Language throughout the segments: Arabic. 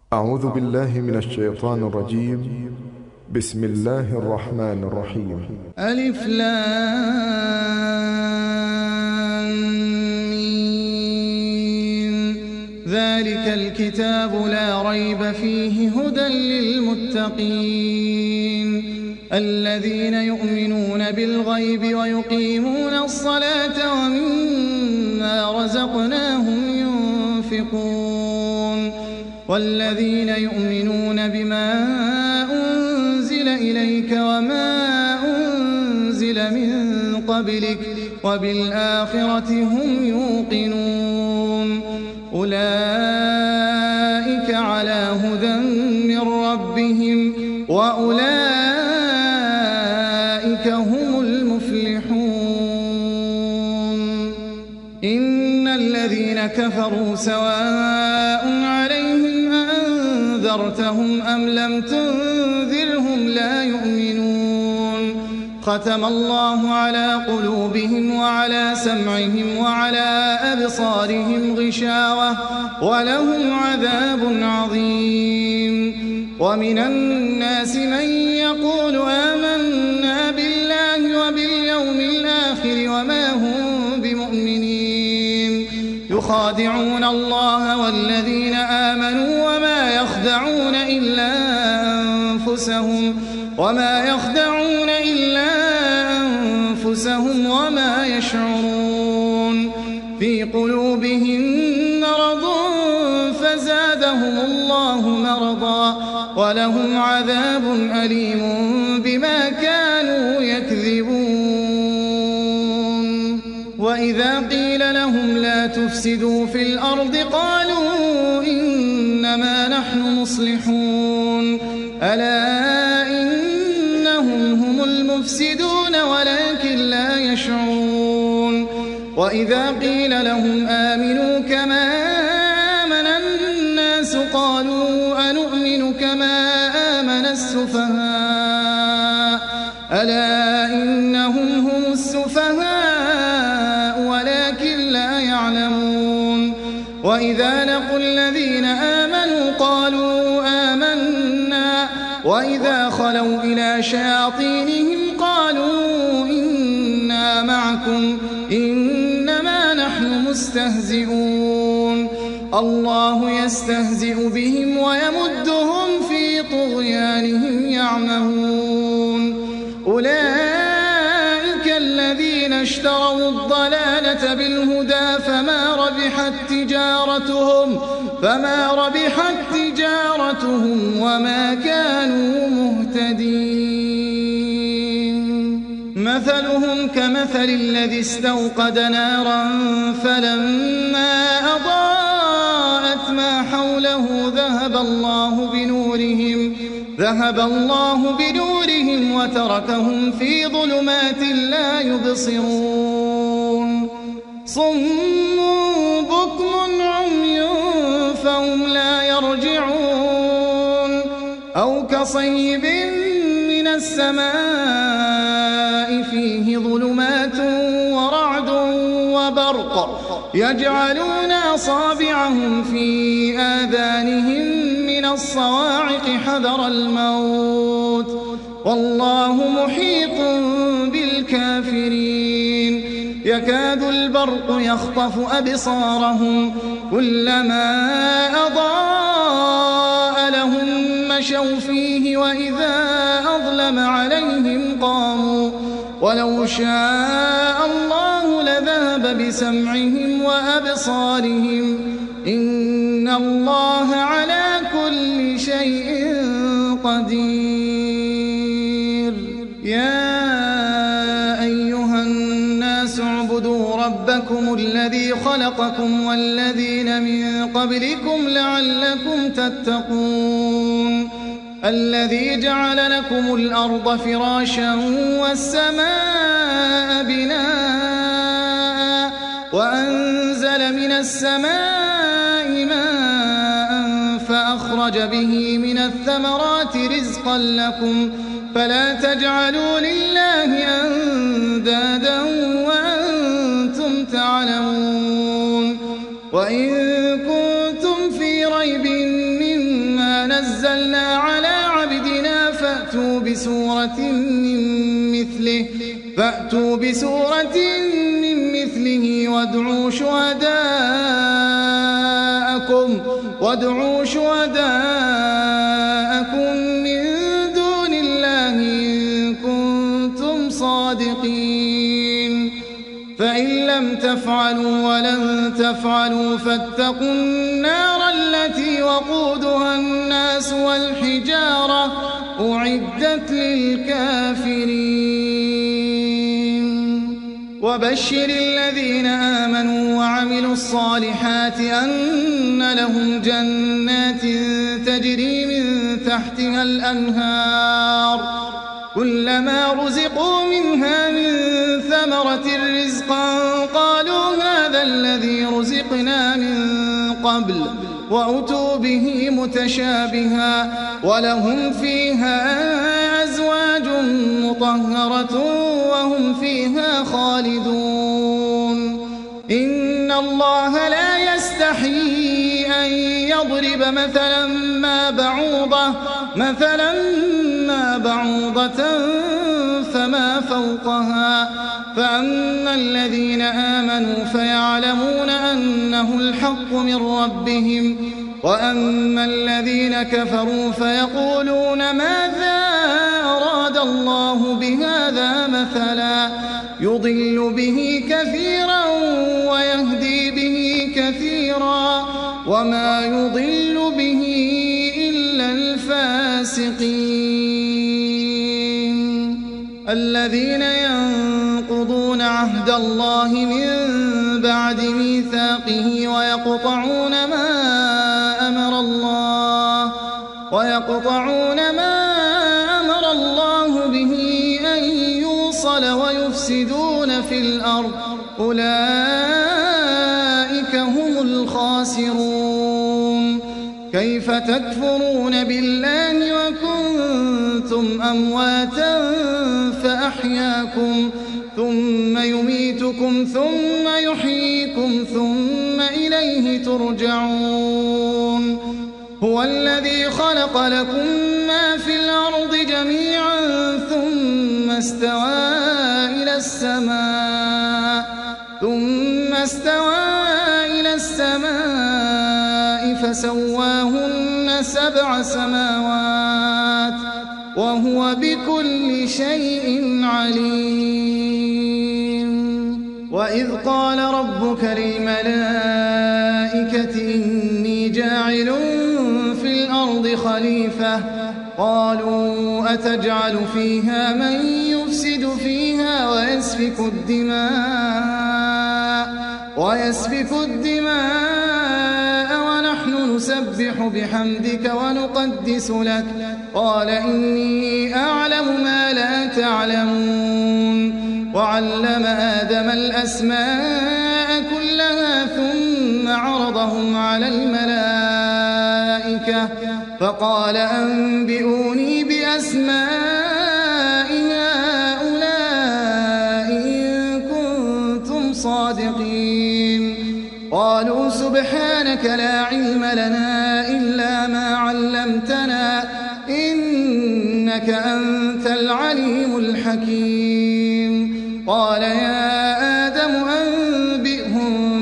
أعوذ بالله من الشيطان الرجيم. بسم الله الرحمن الرحيم. ألف لام ميم. ذلك الكتاب لا ريب فيه هدى للمتقين الذين يؤمنون بالغيب ويقيمون الصلاة ومما رزقناهم ينفقون والذين يؤمنون بما أنزل إليك وما أنزل من قبلك وبالآخرة هم يوقنون أولئك على هدى من ربهم وأولئك هم المفلحون إن الذين كفروا سواء عليهم أنذرتهم أم لم تنذرهم لا يؤمنون ختم الله على قلوبهم وعلى سمعهم وعلى أبصارهم غشاوة ولهم عذاب عظيم ومن الناس من يقول آمنا بالله وباليوم الآخر وما هم بمؤمنين يخادعون الله والذين آمنوا وما يخدعون إلا أنفسهم وما يشعرون في قلوبهم مرض فزادهم الله مرضا ولهم عذاب أليم بما كانوا يكذبون وإذا قيل لهم لا تفسدوا في الأرض قالوا إنما نحن مصلحون ألا إنهم هم المفسدون ولكن لا يشعرون وإذا قيل لهم آمنوا كما آمن الناس قالوا أنؤمن كما آمن السفهاء ألا إنهم هم السفهاء ولكن لا يعلمون وإذا لقوا الذين آمنوا قالوا آمنا وإذا خلوا إلى شياطينهم قالوا إنا معكم إنما نحن مستهزئون الله يستهزئ بهم ويمدهم في طغيانهم يعمهون أولئك الذين اشتروا الضلالة بالهدى فما ربحت تجارتهم وما كانوا مهتدين مثلهم كمثل الذي استوقد نارا فلما أضاءت ما حوله ذهب الله بنورهم وتركهم في ظلمات لا يبصرون صم بكم عمي فهم لا يرجعون أو كصيب من السماء فيه ظلمات ورعد وبرق يجعلون أصابعهم في آذانهم من الصواعق حذر الموت والله محيط بالكافرين يكاد البرق يخطف أبصارهم كلما أضاء لهم مشوا فيه وإذا أظلم عليهم قاموا ولو شاء الله لذهب بسمعهم وأبصارهم إن الله على كل شيء قدير يا أيها الناس اعبدوا ربكم الذي خلقكم والذين من قبلكم لعلكم تتقون الذي جعل لكم الأرض فراشا والسماء بناء وأنزل من السماء ماء فأخرج به من الثمرات رزقا لكم فلا تجعلوا لله أندادا وأنتم تعلمون وإن كنتم في ريب مما نزلنا على عبدنا فأتوا بسورة من مثله وادعوا شهداءكم من دون الله إن كنتم صادقين فإن لم تفعلوا ولن تفعلوا فاتقوا النار التي وقودها الناس والحجارة أعدت للكافرين وبشر الذين آمنوا وعملوا الصالحات أن لهم جنات تجري من تحتها الأنهار كلما رزقوا منها من ثمرة رزقا قالوا هذا الذي رزقنا من قبل وأتوا به متشابها ولهم فيها أزواج مطهرة وهم فيها خالدون إن الله لا يستحيي أن يضرب مثلا ما بعوضة فما فوقها فأما الذين آمنوا فيعلمون أنه الحق من ربهم وأما الذين كفروا فيقولون ماذا أراد الله بهذا مثلا يضل به كثيرا ويهدي به كثيرا وما يضل به إلا الفاسقين الذين ينقضون عهد الله من بعد ميثاقه ويقطعون ما أمر الله به أن يوصل ويفسدون في الأرض أولئك هم الخاسرون كيف تكفرون بالله وكنتم أمواتا فأحياكم ثم يميتكم ثم يحييكم ثم إليه ترجعون هو الذي خلق لكم ما في الأرض جميعا ثم استوى إلى السماء فسواهن 7 سماوات وهو بكل شيء عليم وإذ قال ربك للملائكة إني جاعل في الأرض خليفة قالوا أتجعل فيها من يفسد فيها ويسفك الدماء ونحن نسبح بحمدك ونقدس لك قال إني أعلم ما لا تعلمون وعلم آدم الأسماء كلها ثم عرضهم على الملائكة فقال أنبئوني بأسماء هؤلاء إن كنتم صادقين قالوا سبحانك لا علم لنا إلا ما علمتنا إنك أنت العليم الحكيم قال يا آدم أنبئهم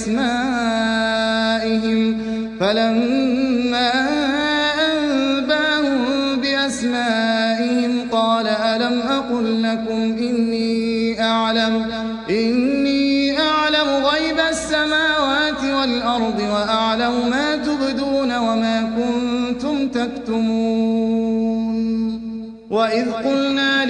بأسمائهم فلما أنبأهم بأسمائهم قال ألم أقل لكم إني أعلم غيب السماوات والأرض وأعلم ما تبدون وما كنتم تكتمون وإذ قلنا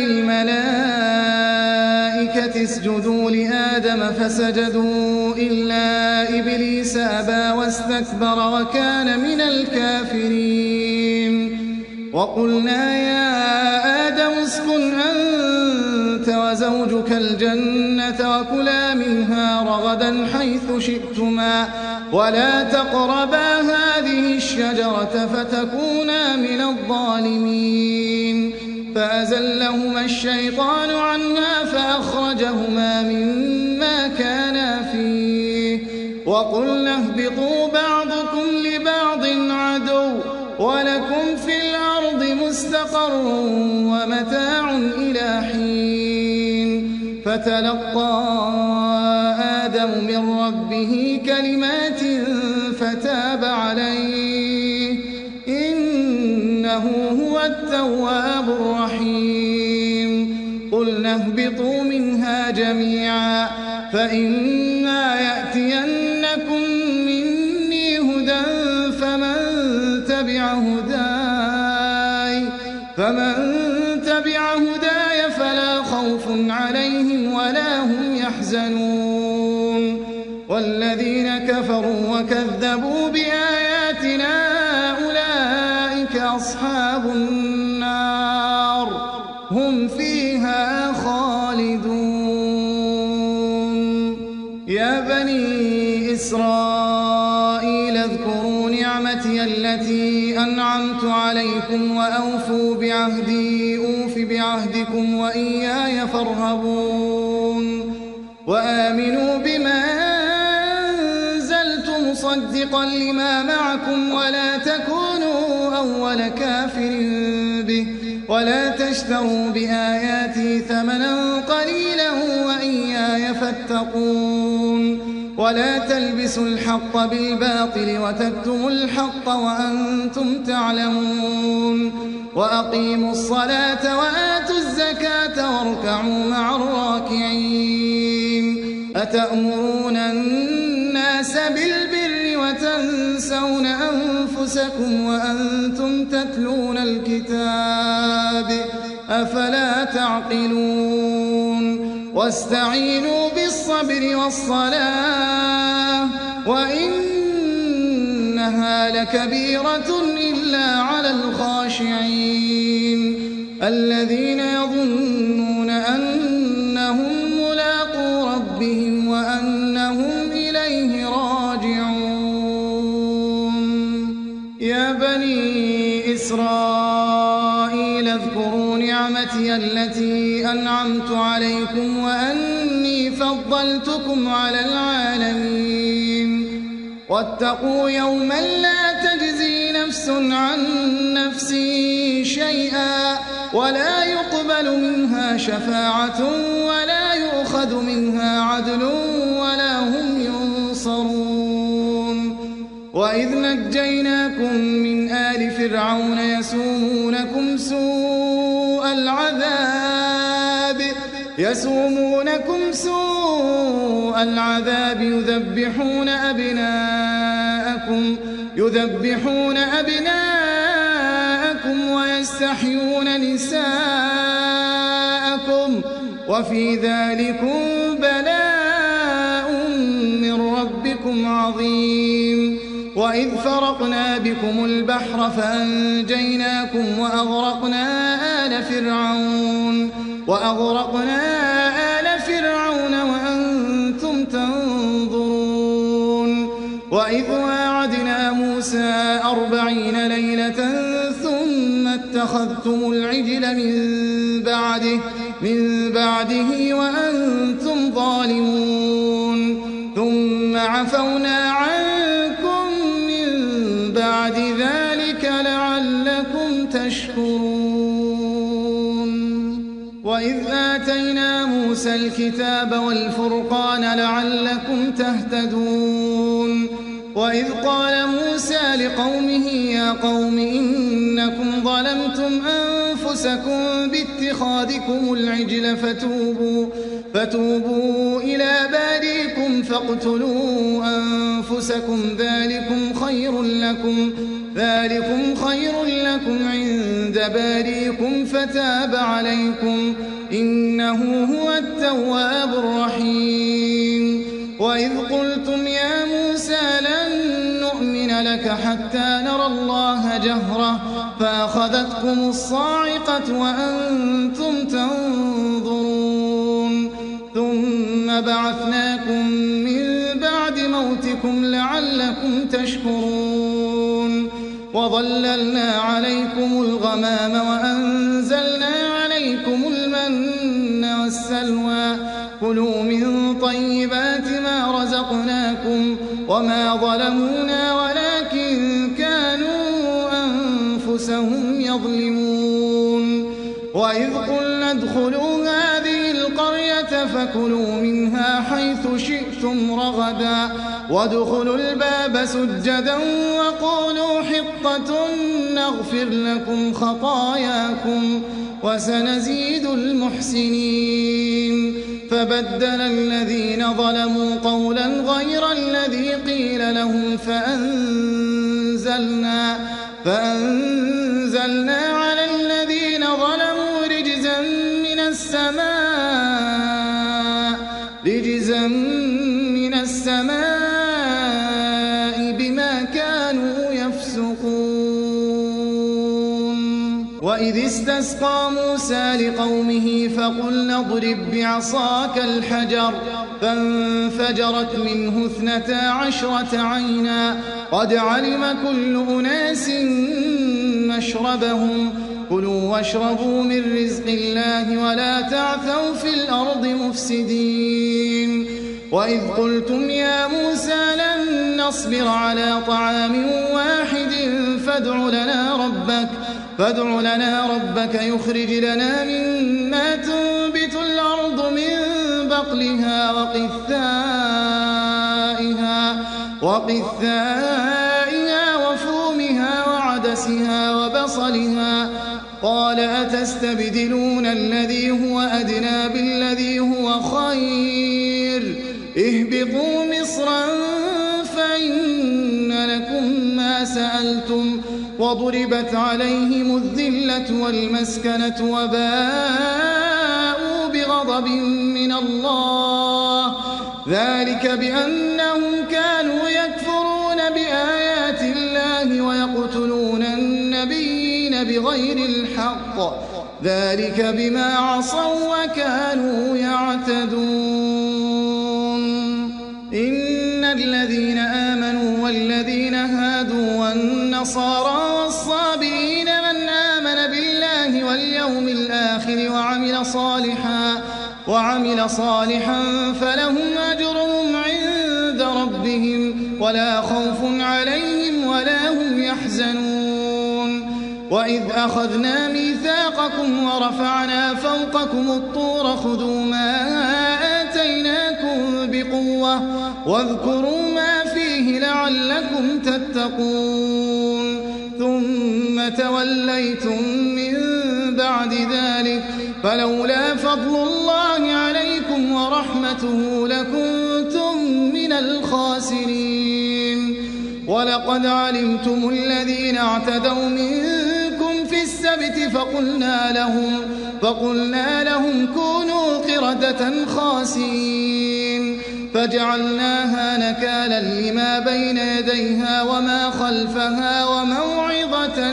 للملائكة اسجدوا لآدم فسجدوا إلا إبليس أبى واستكبر وكان من الكافرين وقلنا يا آدم اسكن أنت وزوجك الجنة وكلا منها رغدا حيث شئتما ولا تقربا هذه الشجرة فتكونا من الظالمين فأزلهما الشيطان عنها فأخرجهما مما كانا فيه وقلنا اهبطوا بعضكم لبعض عدو ولكم في الأرض مستقر ومتاع إلى حين فتلقى آدم من ربه كلمات فتاب عليه إنه هو التواب الرحيم قلنا اهبطوا منها جميعا فإما يأتينكم مني هدى فمن تبع هداي فلا خوف عليهم ولا هم يحزنون والذين كفروا وكذبوا بآياتنا أولئك أصحاب النار هم فيها خالدون يا بني إسرائيل اذكروا نعمتي التي أنعمت عليكم وأوفوا بعهدي أوف بعهدكم وإياي فارهبون وآمنوا بما أنزلت مصدقا لما معكم ولا تكونوا أول كافر به ولا تشتروا بآياتي ثمنا قليلا وإياي فاتقون ولا تلبسوا الحق بالباطل وتكتموا الحق وأنتم تعلمون وأقيموا الصلاة وآتوا الزكاة واركعوا مع الراكعين أتأمرون الناس بالبر وتنسون أنفسكم وأنتم تتلون الكتاب أفلا تعقلون واستعينوا بالصبر والصلاة وإنها لكبيرة إلا على الخاشعين الذين يظنون أنهم ملاقو ربهم وأنهم إليه راجعون يا بني إسرائيل اذكروا نعمتي التي أنعمت عليكم وأني فضلتكم على العالمين واتقوا يوما لا تجزي نفس عن نفس شيئا ولا يقبل منها شفاعة ولا يؤخذ منها عدل ولا هم ينصرون وإذ نجيناكم من آل فرعون يسومونكم سوء العذاب يذبحون أبناءكم ويستحيون نساءكم وفي ذلكم بلاء من ربكم عظيم وإذ فرقنا بكم البحر فأنجيناكم وأغرقنا آل فرعون وأنتم تنظرون وإذ واعدنا موسى 40 ليلة ثم اتخذتم العجل من بعده وأنتم ظالمون ثم عفونا عنكم من بعد ذلك لعلكم تشكرون وإذ آتينا موسى الكتاب والفرقان لعلكم تهتدون وإذ قال موسى لقومه يا قوم إنكم ظلمتم أنفسكم باتخاذكم العجل فتوبوا إلى باريكم فاقتلوا أنفسكم ذلكم خير لكم عند باريكم فتاب عليكم إنه هو التواب الرحيم وإذ قلتم يا موسى لن نؤمن لك حتى نرى الله جهرة فأخذتكم الصاعقة وأنتم تنظرون ثم بعثناكم من بعد موتكم لعلكم تشكرون وظللنا عليكم الغمام وأنزلنا عليكم المن والسلوى كلوا من طيبات ما رزقناكم وما ظلمونا ولكن كانوا أنفسهم يظلمون وإذ قلنا ادخلوا هذه القرية فكلوا منها حيث شئتم رغدا وادخلوا الباب سجدا وقولوا حطة نغفر لكم خطاياكم وسنزيد المحسنين فبدل الذين ظلموا قولا غير الذي قيل لهم فأنزلنا على الذين ظلموا رجزا من السماء بما كانوا يفسقون وإذ استسقى موسى لقومه فقلنا اضرب بعصاك الحجر فانفجرت منه 12 عينا قد علم كل أناس مشربهم كلوا واشربوا من رزق الله ولا تعثوا في الأرض مفسدين وإذ قلتم يا موسى لن نصبر على طعام واحد فادع لنا ربك يخرج لنا مما تنبت الأرض من بقلها وقثائها وفومها وعدسها وبصلها قال أتستبدلون الذي هو أدنى بالذي هو خير اهبطوا مصرا فإن لكم ما سألتم وضربت عليهم الذلة والمسكنة وباءوا بغضب من الله ذلك بأنهم كانوا يكفرون بآيات الله ويقتلون النبيين بغير الحق ذلك بما عصوا وكانوا يعتدون إن الذين آمنوا والذين هادوا والنصارى والصابئين من آمن بالله واليوم الآخر وعمل صالحا فلهم أجرهم عند ربهم ولا خوف عليهم ولا هم يحزنون وإذ أخذنا ميثاقكم ورفعنا فوقكم الطور خذوا ما آتيناكم بقوة واذكروا ما فيه لعلكم تتقون ثم توليتم من بعد ذلك فلولا فضل الله عليكم ورحمته لكنتم من الخاسرين ولقد علمتم الذين اعتدوا منكم في السبت فقلنا لهم كونوا قردة خاسئين فجعلناها نكالا لما بين يديها وما خلفها وموعظة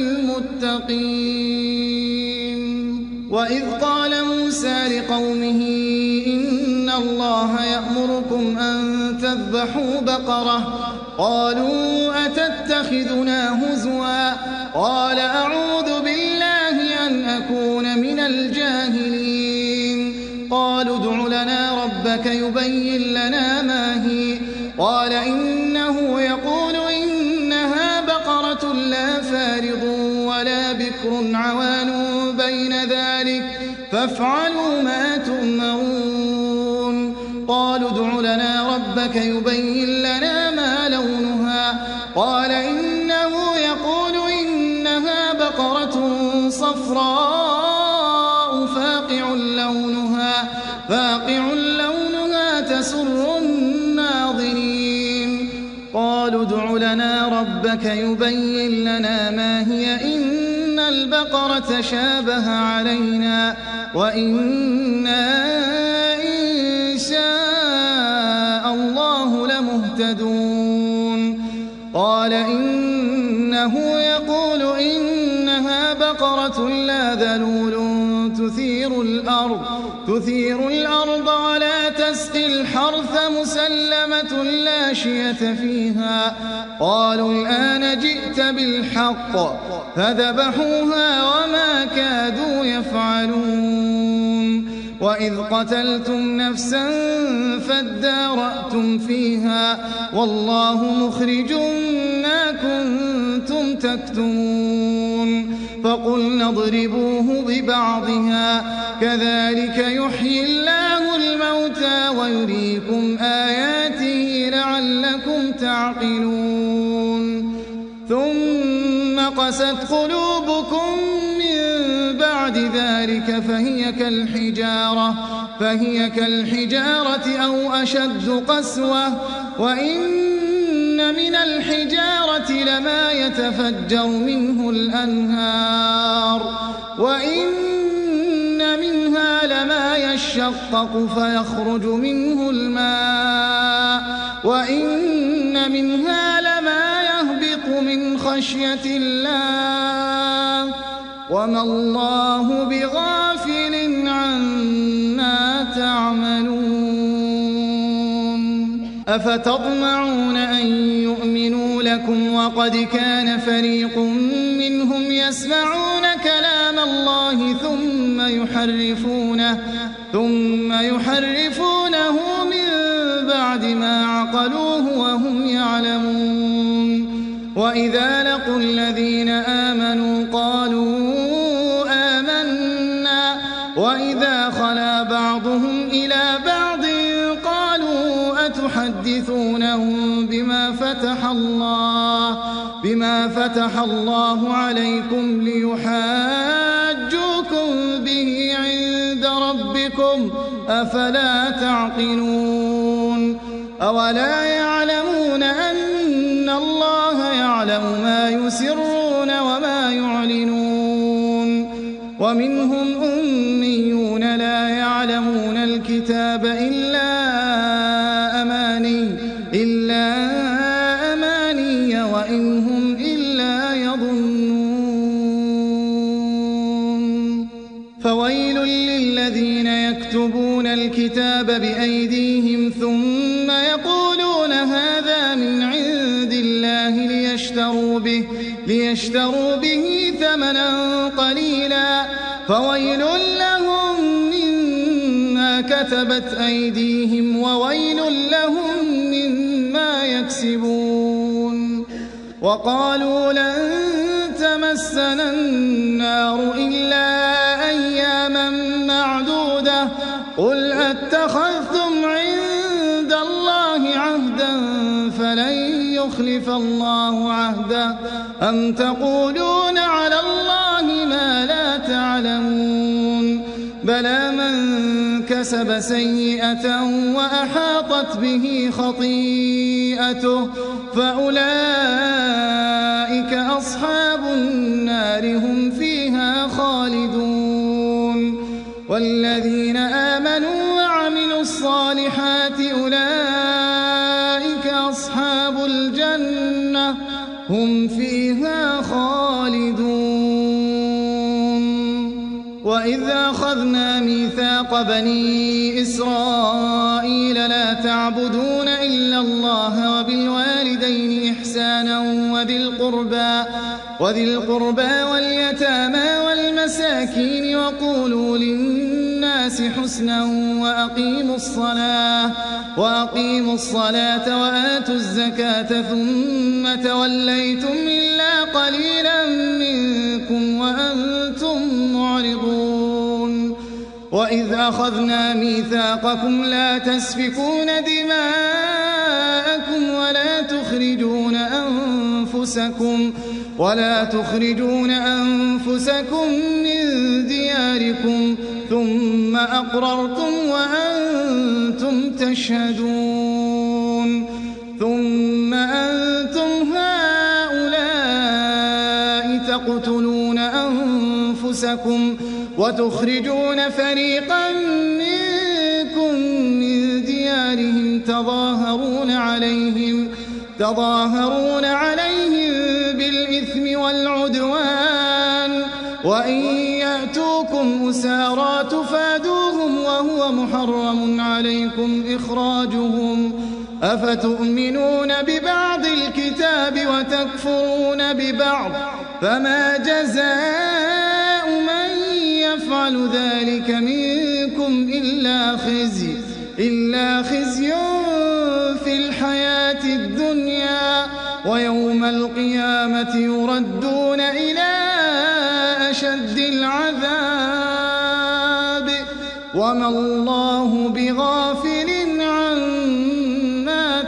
للمتقين وإذ قال موسى لقومه إن الله يأمركم أن تذبحوا بقرة قالوا أتتخذنا هزوا قال أعوذ بالله أن أكون من الجاهلين قالوا ادع لنا ربك يبين لنا ما هي قال إنه يقول إنها بقرة لا فارض ولا بكر عوان بين ذلك فافعلوا ما تؤمرون قالوا ادع لنا ربك يبين لنا ما لونها قال إنه يقول إنها بقرة صفراء فاقع لونها تسر الناظرين قالوا ادع لنا ربك يبين لنا ما هي إن البقرة شابه علينا وإنا إن شاء الله لمهتدون قال إنه يقول إنها بقرة لا ذلول تثير الأرض ولا تسقي الحرث مسلمة لا شية فيها قالوا الآن جئت بالحق فذبحوها وما كادوا يفعلون وإذ قتلتم نفسا فادارأتم فيها والله مخرج ما كنتم تكتمون فقلنا اضربوه ببعضها كذلك يحيي الله الموتى ويريكم آياته لعلكم تعقلون ثم قست قلوبكم من بعد ذلك فهي كالحجارة أو أشد قسوة وإن من الحجارة لما يتفجر منه الأنهار وإن منها لما يشقق فيخرج منه الماء وإن منها لما يهبط من خشية الله وما الله بغافل عما تعملون أفتطمعون أن يؤمنوا لكم وقد كان فريق منهم يسمعون كلام الله ثم يحرفونه من بعد ما عقلوه وهم يعلمون وإذا لقوا الذين آمنوا قالوا آمنا وإذا خلا بعضهم إلى بعض قالوا أتحدثونهم بما فتح الله عليكم ليحاجوكم به عند ربكم أفلا تعقلون أولا يعلمون أن الله يعلم ما يسرون وما يعلنون ومنهم أميون لا يعلمون الكتاب إلا أماني وإن هم إلا يظنون فويل للذين يكتبون الكتاب بأيديهم ثم يقولون هذا من عند الله ليشتروا به ثمنا قليلا فويل لهم مما كتبت أيديهم وويل لهم مما يكسبون وقالوا لن تمسنا النار إلا أياما معدودة قل أتخذتم عند الله عهدا فلن يخلف الله عهده أم تقولون على الله ما لا تعلمون بلى من كسب سيئة وأحاطت به خطيئته فأولئك أصحاب النار هم فيها خالدون والذين آمنوا وعملوا الصالحات أولئك أصحاب الجنة هم فيها خالدون وإذ أخذنا ميثاق بني إسرائيل لا تعبدون إلا الله وبالوالدين إحسانا وذي القربى واليتامى والمساكين وقولوا للناس حسنا وأقيموا الصلاة وآتوا الزكاة ثم توليتم إلا قليلا منكم وأنتم معرضون وإذ أخذنا ميثاقكم لا تسفكون دماءكم ولا تخرجون أنفسكم من دياركم ثم أقررتم وأنتم تشهدون ثم أنتم هؤلاء تقتلون أنفسكم وتخرجون فريقا منكم من ديارهم تظاهرون عليهم بالإثم والعدوان وإن يأتوكم أسارى تفادوهم وهو محرم عليكم إخراجهم أفتؤمنون ببعض الكتاب وتكفرون ببعض فما جزاء من يفعل ذلك منكم إلا خزي في الحياة الدنيا ويوم القيامة يردون إلى أشد العذاب وما الله بغافل عما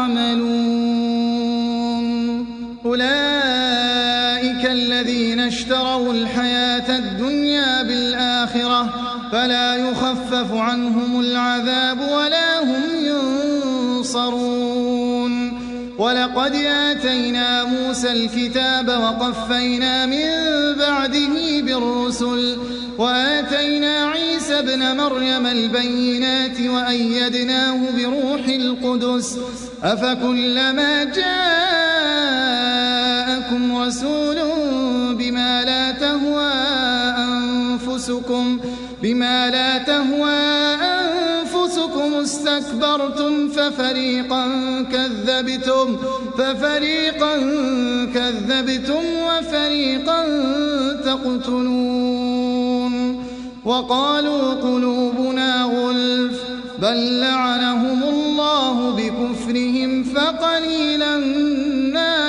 تعملون أولئك الذين اشتروا الحياة الدنيا بالآخرة فلا يخفف عنهم العذاب ولا هم ينصرون ولقد آتينا موسى الكتاب وقفينا من بعده بالرسل وآتينا عيسى ابن مريم البينات وأيدناه بروح القدس أفكلما جاءكم رسول بما لا تهوى أنفسكم استكبرتم ففريقا كذبتم وفريقا تقتلون وقالوا قلوبنا غلف بل لعنهم الله بكفرهم فقليلا ما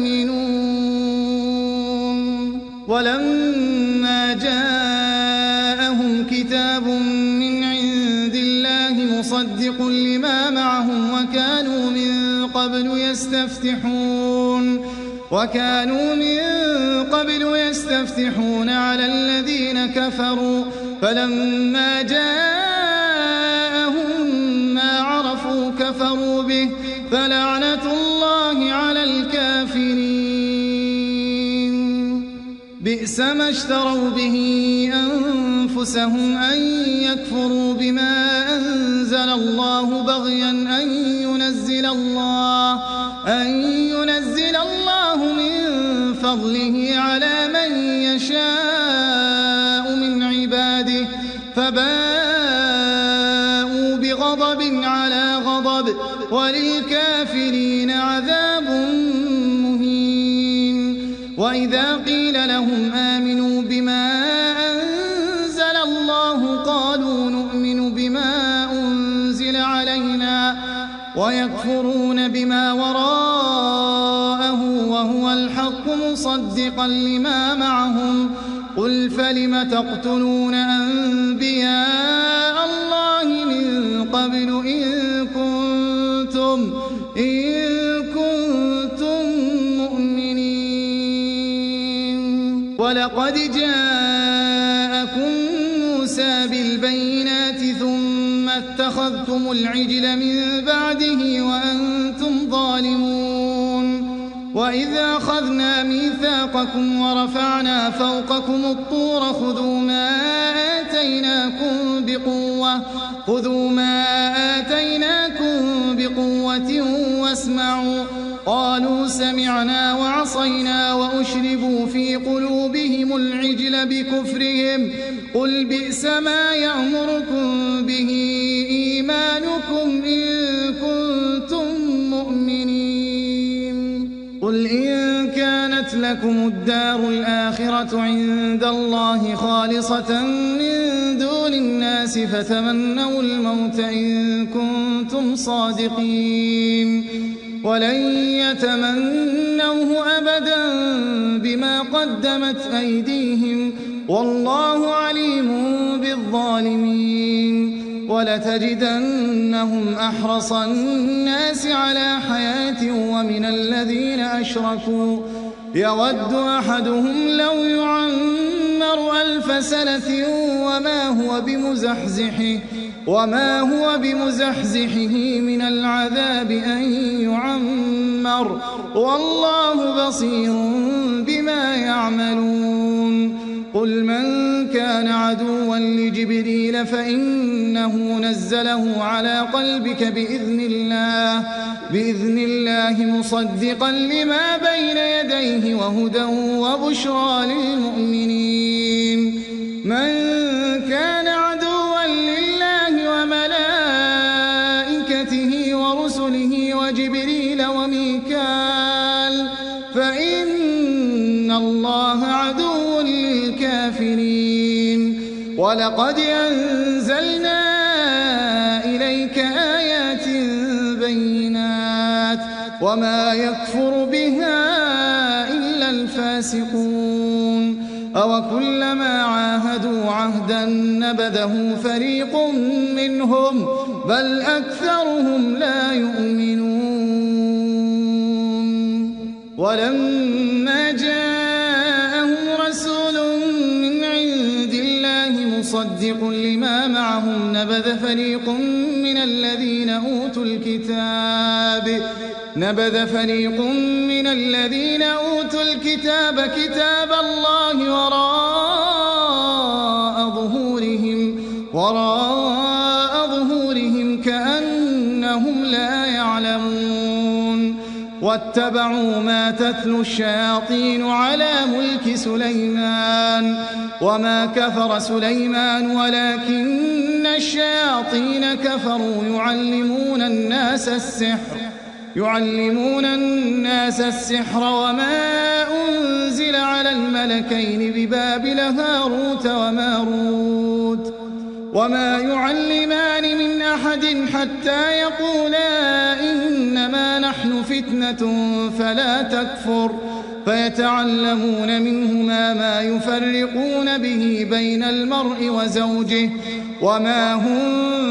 يؤمنون ولما جاءهم كتاب من عند الله مصدق لما معهم وكانوا من قبل يستفتحون على الذين كفروا فلما جاءهم ما عرفوا كفروا به فلعنة الله على الكافرين بئس ما اشتروا به أنفسهم أن يكفروا بما أنزل الله بغيا أن ينزل الله من فضله على من يشاء من عباده فباءوا بغضب على غضب وللكافرين عذاب مهين وإذا قيل لهم آمنوا بما أنزل الله قالوا نؤمن بما أنزل علينا ويكفرون بما وراءه وهو الحق مصدقا لما معهم قل فلم تقتلون أنبياء الله من قبل إن كنتم مؤمنين ولقد جاءكم موسى بالبينات ثم اتخذتم العجل من بعده وأنتم ظالمون وإذا أخذنا ميثاقكم ورفعنا فوقكم الطور خذوا ما آتيناكم بقوة واسمعوا قالوا سمعنا وعصينا وأشربوا في قلوبهم العجل بكفرهم قل بئس ما يأمركم به إيمانكم إن كنتم مؤمنين قل إن كانت لكم الدار الآخرة عند الله خالصة من دون الناس فتمنوا الموت إن كنتم صادقين ولن يتمنوه أبدا بما قدمت أيديهم والله عليم بالظالمين ولتجدنهم أحرص الناس على حياة ومن الذين أشركوا يود أحدهم لو يعمر 1000 سنة وما هو بمزحزحه من العذاب أن يعمر والله بصير بما يعملون قل من كان عدوا لجبريل فإنه نزله على قلبك بإذن الله مصدقا لما بين يديه وهدى وبشرى للمؤمنين من كان عدوا لله وملائكته ورسله وجبريل وميكال فإن الله عدو للكافرين ولقد أنزلنا إليك آيات بينات وما يكفر بها إلا الفاسقون أوكلما عاهدوا عهدا نبذه فريق منهم بل أكثرهم لا يؤمنون ولما جاءهم رسول من عند الله مصدق لما معهم نبذ فريق من الذين أوتوا الكتاب كتاب الله وراء ظهورهم كأنهم لا يعلمون واتبعوا ما تتلو الشياطين على ملك سليمان وما كفر سليمان ولكن الشياطين كفروا يعلمون الناس السحر وما أنزل على الملكين ببابل هاروت وماروت وما يعلمان من أحد حتى يقولا إنما نحن فتنة فلا تكفر فيتعلمون منهما ما يفرقون به بين المرء وزوجه وما هم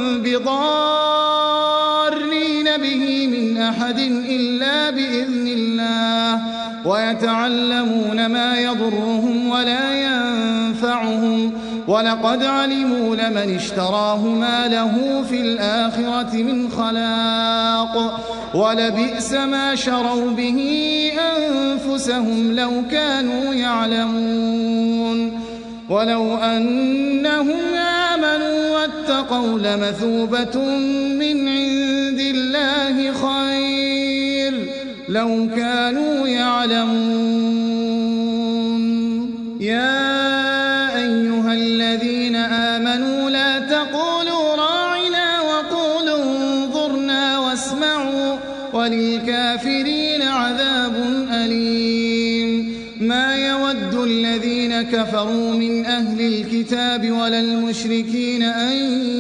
بضارين به من أحد إلا بإذن الله ويتعلمون ما يضرهم ولا ينفعهم ولقد علموا لمن اشتراه ما له في الآخرة من خلاق ولبئس ما شروا به أنفسهم لو كانوا يعلمون ولو أنهم آمنوا واتقوا لمثوبة من عند الله خير لو كانوا يعلمون يا أيها الذين آمنوا لا تقولوا راعنا وقولوا انظرنا واسمعوا وللكافرين عذاب أليم ما يود الذين كفروا من أهل الكتاب ولا المشركين أن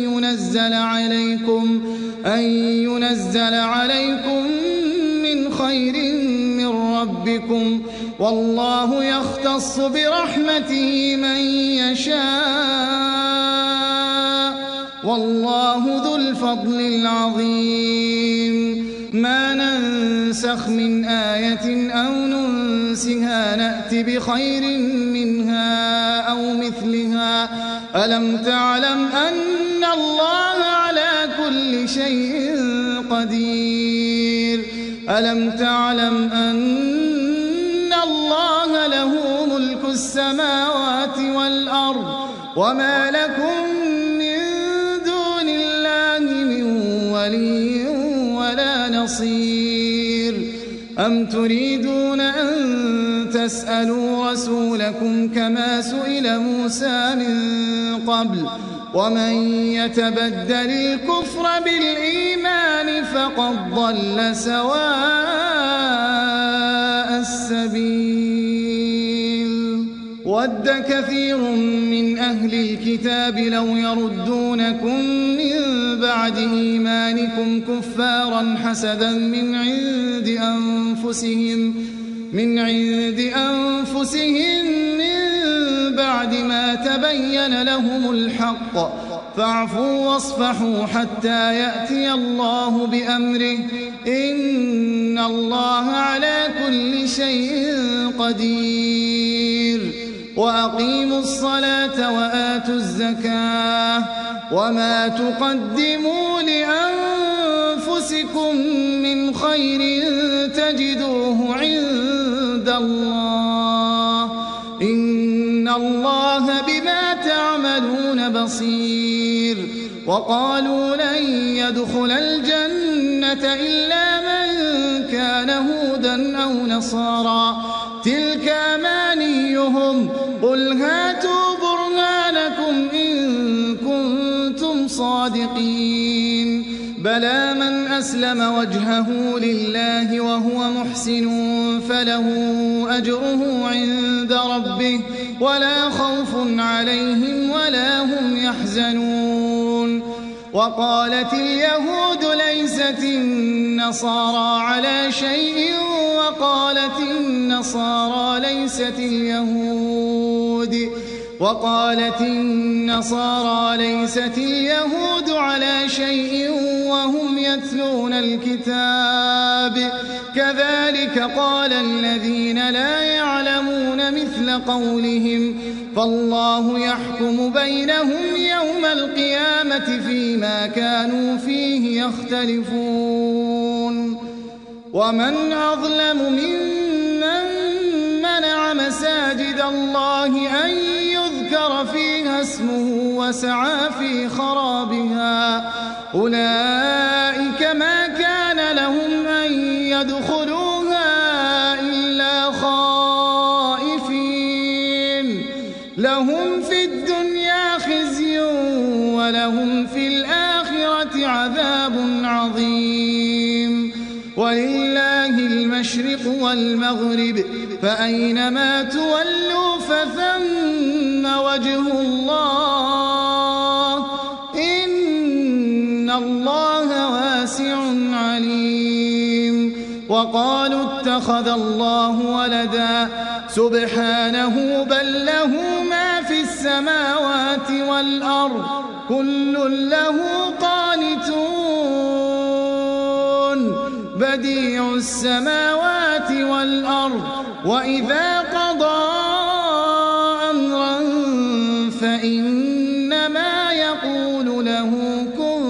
ينزل عليكم من خير من ربكم والله يختص برحمته من يشاء والله ذو الفضل العظيم ما ننسخ من آية أو ننسها نأت بخير منها أو مثلها ألم تعلم أن الله على كل شيء قدير ألم تعلم أن الله له ملك السماوات والأرض وما لكم من دون الله من ولي ولا نصير أم تريدون أن تسألوا رسولكم كما سئل موسى من قبل ومن يتبدل الكفر بالإيمان فقد ضل سواء السبيل ود كثير من أهل الكتاب لو يردونكم من بعد إيمانكم كفارا حسدا من عند أنفسهم من بعد ما تبين لهم الحق فاعفوا واصفحوا حتى يأتي الله بأمره إن الله على كل شيء قدير وأقيموا الصلاة وآتوا الزكاة وما تقدموا لأنفسكم من خير تجدوه عند الله إن الله بما تعملون بصير وقالوا لن يدخل الجنة إلا من كان هودا أو نصارى تلك أمانيهم قل هاتوا برهانكم إن كنتم صادقين بلى من أسلم وجهه لله وهو محسن فله أجره عند ربه ولا خوف عليهم ولا هم يحزنون وقالت اليهود ليست النصارى على شيء وقالت النصارى ليست اليهود وقالت النصارى ليست اليهود على شيء وهم يتلون الكتاب كذلك قال الذين لا يعلمون مثل قولهم فالله يحكم بينهم يوم القيامة فيما كانوا فيه يختلفون ومن أظلم ممن منع مساجد الله أن يذكر فيها اسمه وسعى في خرابها أولئك ما كان لهم أن يدخلوها إلا خائفين لهم في الدنيا خزي ولهم في الآخرة عذاب عظيم ولله المشرق والمغرب فأينما تولوا فثم وجه الله إن الله واسع عليم وقالوا اتخذ الله ولدا سبحانه بل له ما في السماوات والأرض كل له قانتون بديع السماوات والأرض وإذا قضى أمرا فإنما يقول له كن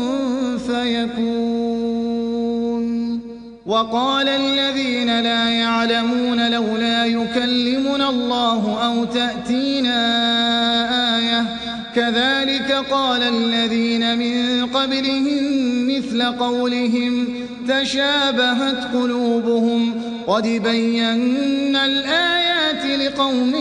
فيكون وقال الذين لا يعلمون لولا يكلمنا الله أو تأتينا آية كذلك قال الذين من قبلهم مثل قولهم تشابهت قلوبهم قد بينا الآيات لقوم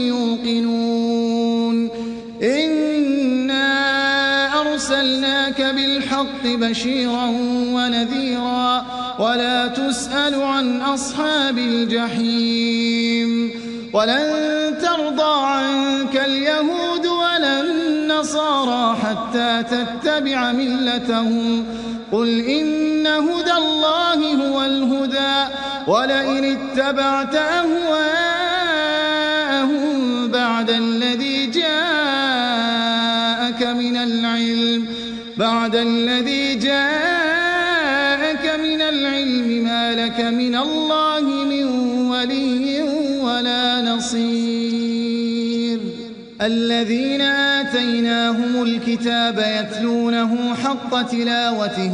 يوقنون إنا أرسلناك بالحق بشيرا ونذيرا ولا تسأل عن أصحاب الجحيم ولن ترضى عنك اليهود ولا النصارى حتى تتبع ملتهم قل إن هدى الله هو الهدى ولئن اتبعت أهواءهم بعد الذي جاءك من العلم ما لك من الله من ولي ولا نصير الذين آتيناهم الكتاب يتلونه حق تلاوته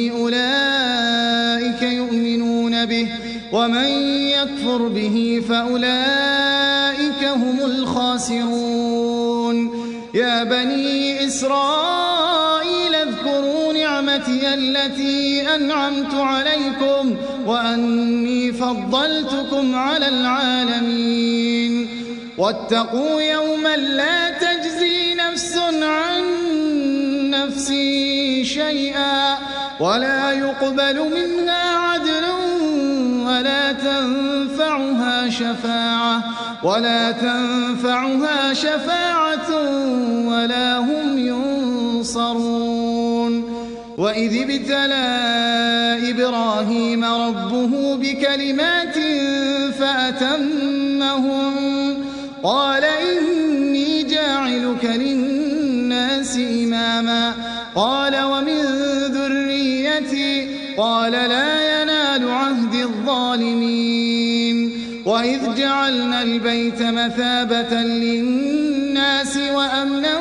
أولئك يؤمنون به ومن يكفر به فأولئك هم الخاسرون يا بني إسرائيل اذكروا نعمتي التي أنعمت عليكم وأني فضلتكم على العالمين واتقوا يوما لا تجزي نفس عن نفس شيئا ولا يقبل منها عدل ولا تنفعها شفاعة ولا هم ينصرون وإذ ابتلى إبراهيم ربه بكلمات فأتمهم قال إني جاعلك للناس إماما قال ومن ذريتي قال لا ينال عهد الظالمين وإذ جعلنا البيت مثابة للناس وأمنا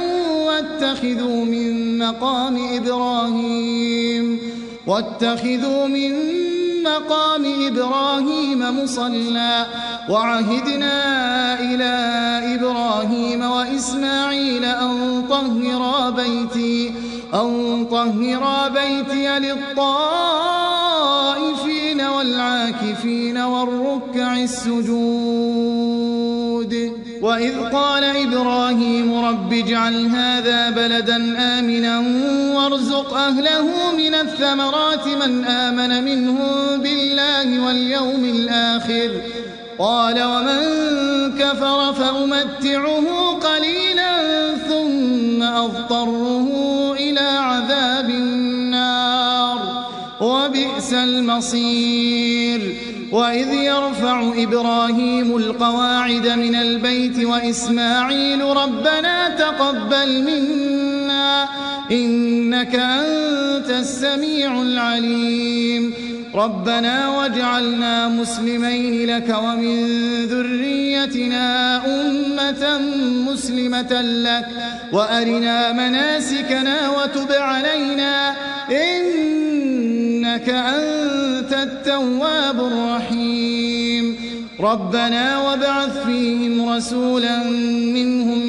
واتخذوا من مقام إبراهيم مصلى وعهدنا إلى إبراهيم وإسماعيل أن طهرا بيتي للطائفين والعاكفين والركع السجود وإذ قال إبراهيم رب اجعل هذا بلدا آمنا وارزق أهله من الثمرات من آمن منهم بالله واليوم الآخر قال ومن كفر فأمتعه قليلا ثم أضطره إلى عذاب النار وبئس المصير وإذ يرفع إبراهيم القواعد من البيت وإسماعيل ربنا تقبل منا إنك أنت السميع العليم ربنا واجعلنا مسلمين لك ومن ذريتنا أمة مسلمة لك وأرنا مناسكنا وتب علينا إنك أنت التواب الرحيم ربنا وابعث فيهم رسولا منهم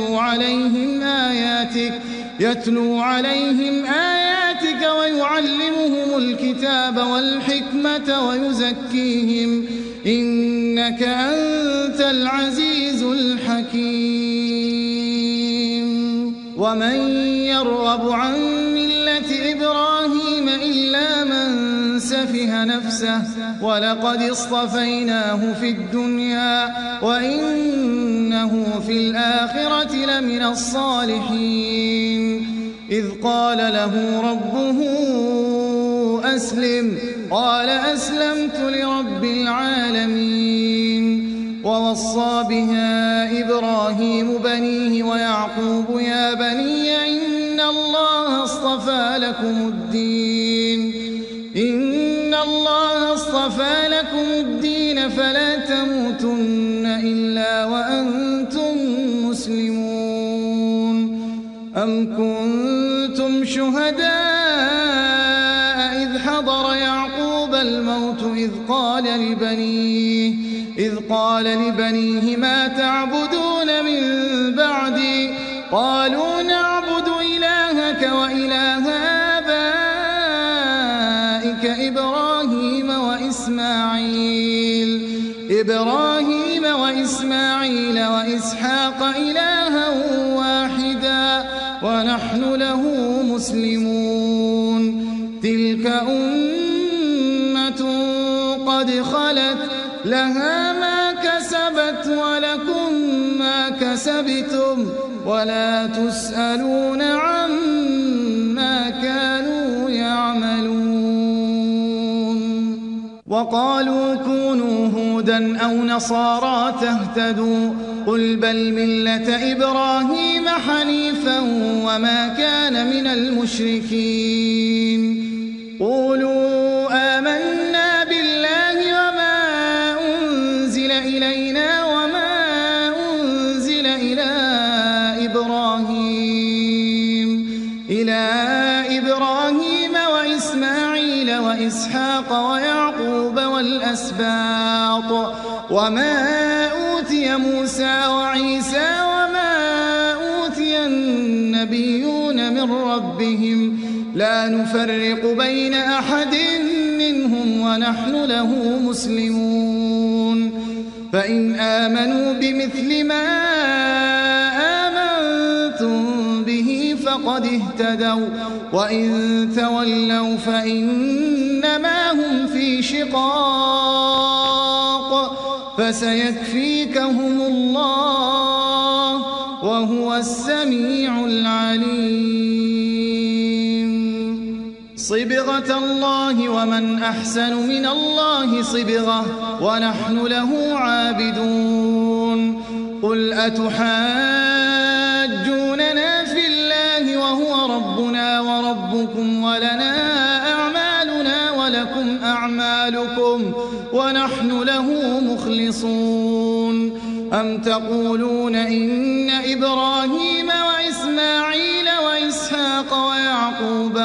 يتلو عليهم آياتك ويعلمهم الكتاب والحكمة ويزكيهم إنك أنت العزيز الحكيم ومن يرغب عن ملة إبراهيم إلا من سفه نفسه ولقد اصطفيناه في الدنيا وإنه في الآخرة لمن الصالحين إذ قال له ربه أسلم قال أسلمت لرب العالمين ووصى بها إبراهيم بنيه ويعقوب يا بني إن الله اصطفى لكم الدين فلا تموتن إلا وأنتم مسلمون أم كنتم شهداء إذ حضر يعقوب الموت إذ قال لبنيه ما تعبدون من بعدي قالوا نعبد إلهك وإله آبائك إبراهيم وإسماعيل وإسحاق إلها واحدا ونحن له مسلمون تلك أمة قد خلت لها ما كسبت ولكم ما كسبتم ولا تسألون عما كانوا يعملون وقالوا كونوا هودا أو نصارى تهتدوا قل بل ملة إبراهيم حنيفا وما كان من المشركين قولوا آمنا بالله وما أنزل إلينا وما أنزل إلى إبراهيم وإسماعيل وإسحاق ويعقوب والأسباط وما أوتي موسى وعيسى وما أوتي النبيون من ربهم لا نفرق بين أحد منهم ونحن له مسلمون فإن آمنوا بمثل ما آمنتم به فقد اهتدوا وإن تولوا فإنما هم في شقاق فسيكفيكهم الله وهو السميع العليم صبغة الله ومن أحسن من الله صبغة ونحن له عابدون قل أتحاجوننا في الله وهو ربنا وربكم ولنا أعمالنا ولكم أعمالكم ونحن له مخلصون أم تقولون إن إبراهيم وإسماعيل وإسحاق ويعقوب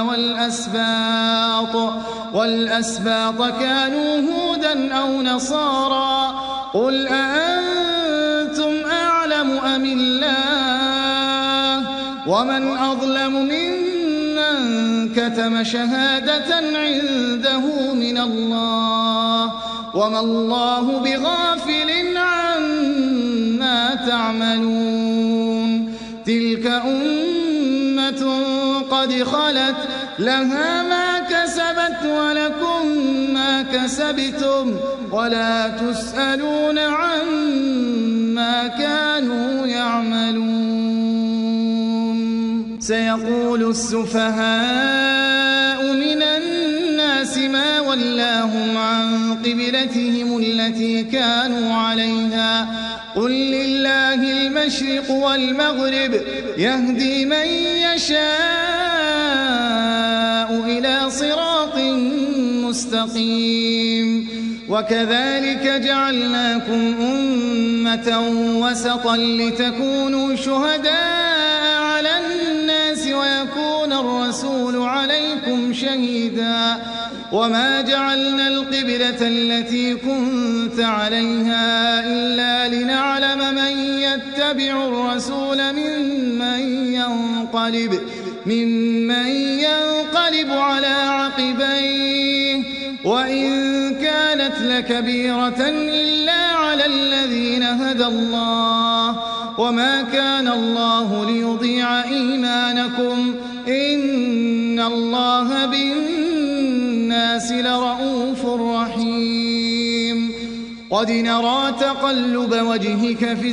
والأسباط كانوا هودا أو نصارى قل أأنتم أعلم أم الله ومن أظلم ممن كتم شهادة عنده من الله وما الله بغافل عما تعملون تلك أمة قد خلت لها ما كسبت ولكم ما كسبتم ولا تسألون عما كانوا يعملون سيقول السفهاء من الناس ما ولاهم عن قبلتهم التي كانوا عليها قل لله المشرق والمغرب يهدي من يشاء إلى صراط مستقيم وكذلك جعلناكم أمة وسطا لتكونوا شهداء على الناس ويكون الرسول عليكم شهيدا وما جعلنا القبلة التي كنت عليها إلا لنعلم من يتبع الرسول ممن ينقلب على عقبيه وإن كانت لكبيرة إلا على الذين هدى الله وما كان الله ليضيع إيمانكم إن الله بالناس لرؤوف رحيم قد نرى تقلب وجهك في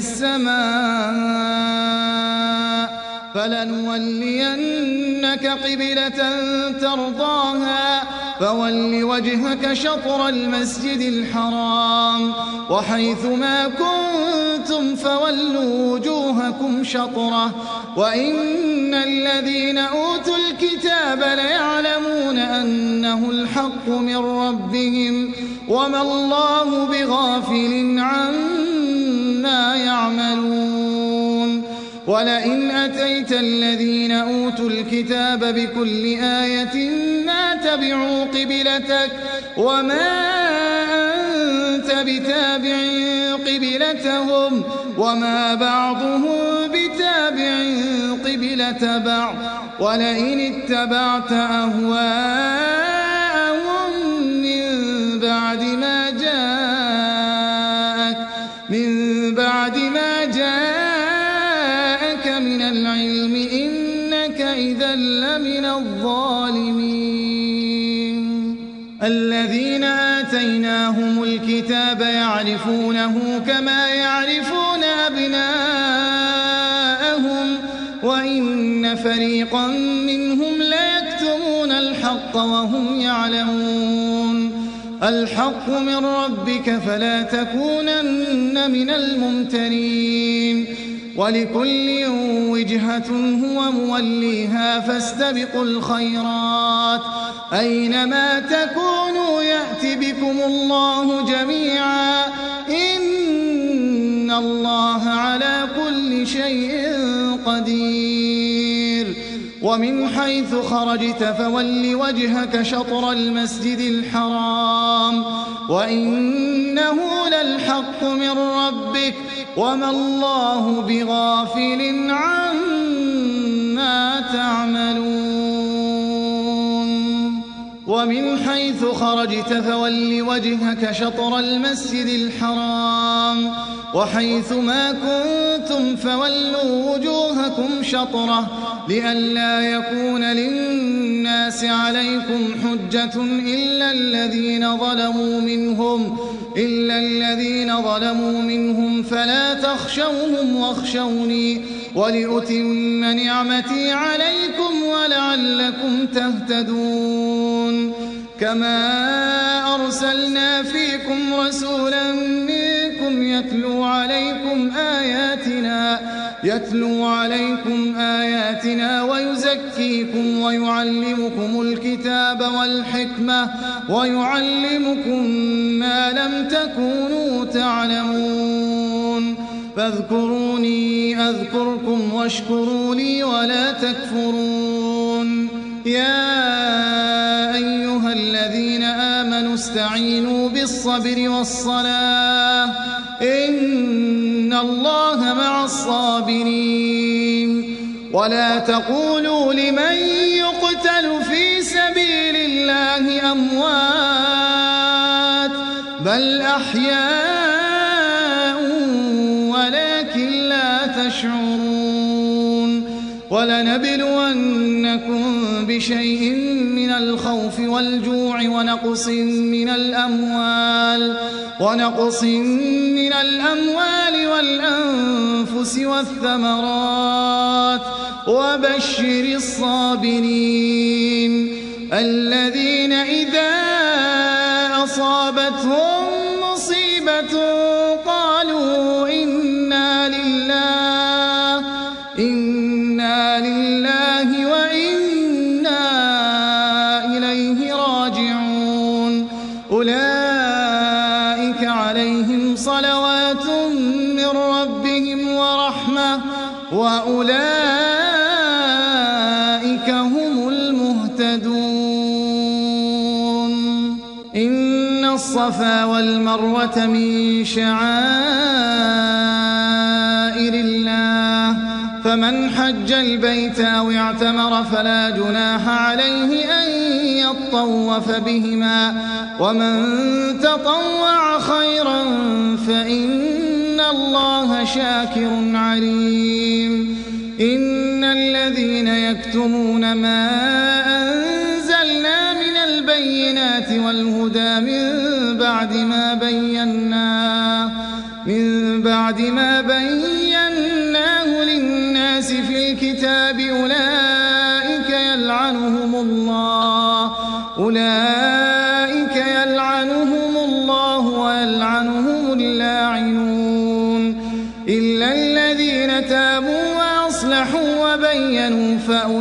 السماء فلنولينك قبلة ترضاها فول وجهك شطر المسجد الحرام وحيث ما كنتم فولوا وجوهكم شطره وإن الذين أوتوا الكتاب ليعلمون أنه الحق من ربهم وما الله بغافل عما يعملون ولئن أتيت الذين أوتوا الكتاب بكل آية ما تبعوا قبلتك وما أنت بتابع قبلتهم وما بعضهم بتابع قبلة بعض ولئن اتبعت أهواءهم من بعد ما جاءك من العلم إنك إذا لمن الظالمين الذين آتيناهم الكتاب يعرفونه كما يعرفون أبناءهم وإن فريقا منهم ليكتمون الحق وهم يعلمون الحق من ربك فلا تكونن من الممترين ولكل وجهة هو موليها فاستبقوا الخيرات أينما تكونوا يأت بكم الله جميعا إن الله على كل شيء قدير ومن حيث خرجت فول وجهك شطر المسجد الحرام وإنه للحق من ربك وما الله بغافل عما تعملون ومن حيث خرجت فول وجهك شطر المسجد الحرام وحيث ما كنتم فولوا وجوهكم شطره لئلا يكون للناس عليكم حجة إلا الذين ظلموا منهم فلا تخشوهم واخشوني ولأتم نعمتي عليكم ولعلكم تهتدون كما أرسلنا فيكم رسولا منكم يتلو عليكم آياتنا ويزكيكم ويعلمكم الكتاب والحكمة ويعلمكم ما لم تكونوا تعلمون فاذكروني أذكركم واشكروا لي ولا تكفرون يا أيها الذين آمنوا استعينوا بالصبر والصلاة إن الله مع الصابرين ولا تقولوا لمن يقتل في سبيل الله أموات بل أحياء ولكن لا تشعرون ولنبلونكم بشيء من الخوف والجوع ونقص من الأموال والأنفس والثمرات وبشر الصابرين الذين إذا إنا لله وإنا إليه راجعون أولئك عليهم صلوات من ربهم ورحمة وأولئك هم المهتدون إن الصفا والمروة من شعائر الله فمن حج البيت أو اعتمر فلا جناح عليه أن يطوف بهما ومن تطوع خيرا فإن الله شاكر عليم إن الذين يكتمون ما أنزلنا من البينات والهدى من بعد ما بيناه للناس في الكتاب أولئك يلعنهم الله ويلعنهم اللاعنون إلا الذين تابوا وأصلحوا وبينوا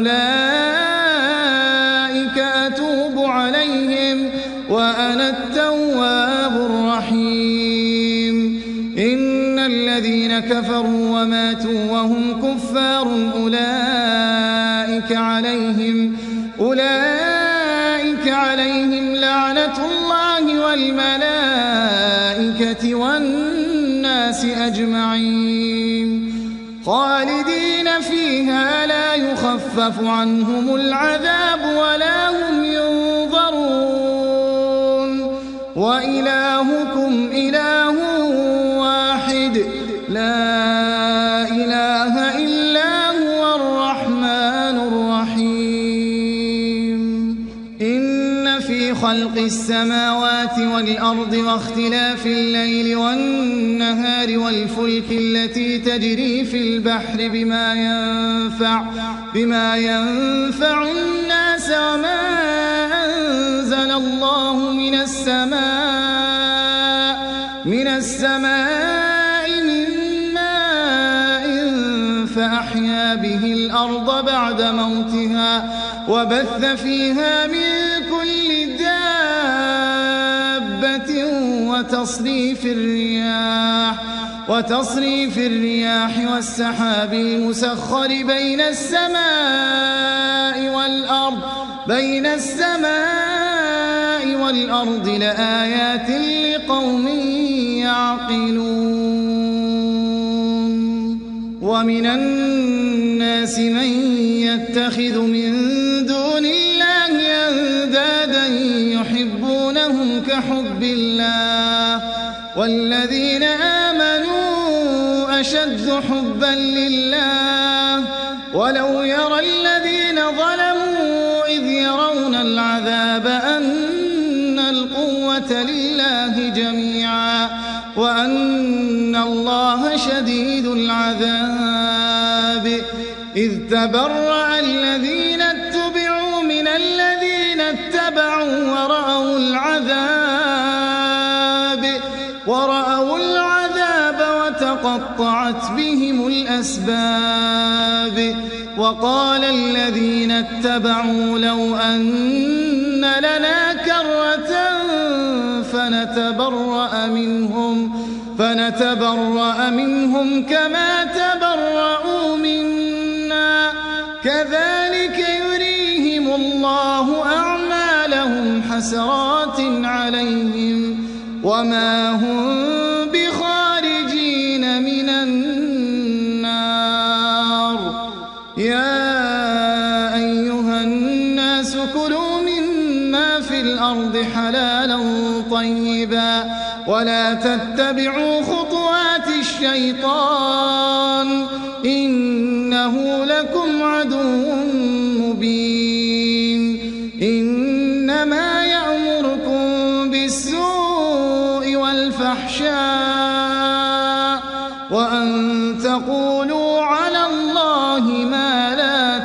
فأولئك أتوب عليهم وأنا التواب الرحيم إن الذين كفروا وماتوا وهم كفار أولئك عليهم لعنة الله والملائكة والناس أجمعين خالدين فيها لا يخفف عنهم العذاب ولا هم ينظرون وإلهكم إله واحد لا إله إلا هو الرحمن الرحيم إن في خلق السماوات والأرض واختلاف الليل والنهار والفلك التي تجري في البحر بما ينفع الناس وما أنزل الله من السماء من ماء فأحيا به الأرض بعد موتها وبث فيها من كل دابة وتصريف الرياح والسحاب المسخر بين السماء والأرض لآيات لقوم يعقلون ومن الناس من يتخذ من دون الله أندادا يحبونهم كحب الله والذين آمنوا أشد حبا لله ولو يرى الذين ظلموا إذ يرون العذاب أن القوة لله جميعا وأن الله شديد العذاب إذ تبرأ الذين اتبعوا من الذين اتبعوا ورأوا العذاب وتقطعت بهم الأسباب وقال الذين اتبعوا لو أن لنا كرة فنتبرأ منهم كما تبرأوا منا كذلك يريهم الله أعمالهم حسرات عليهم وما هم بخارجين من النار يا أيها الناس كلوا مما في الأرض حلالا طيبا ولا تتبعوا خطوات الشيطان إنه لكم عدو مبين إنما يأمركم بالسوء والفحشاء وأن تقولوا على الله ما لا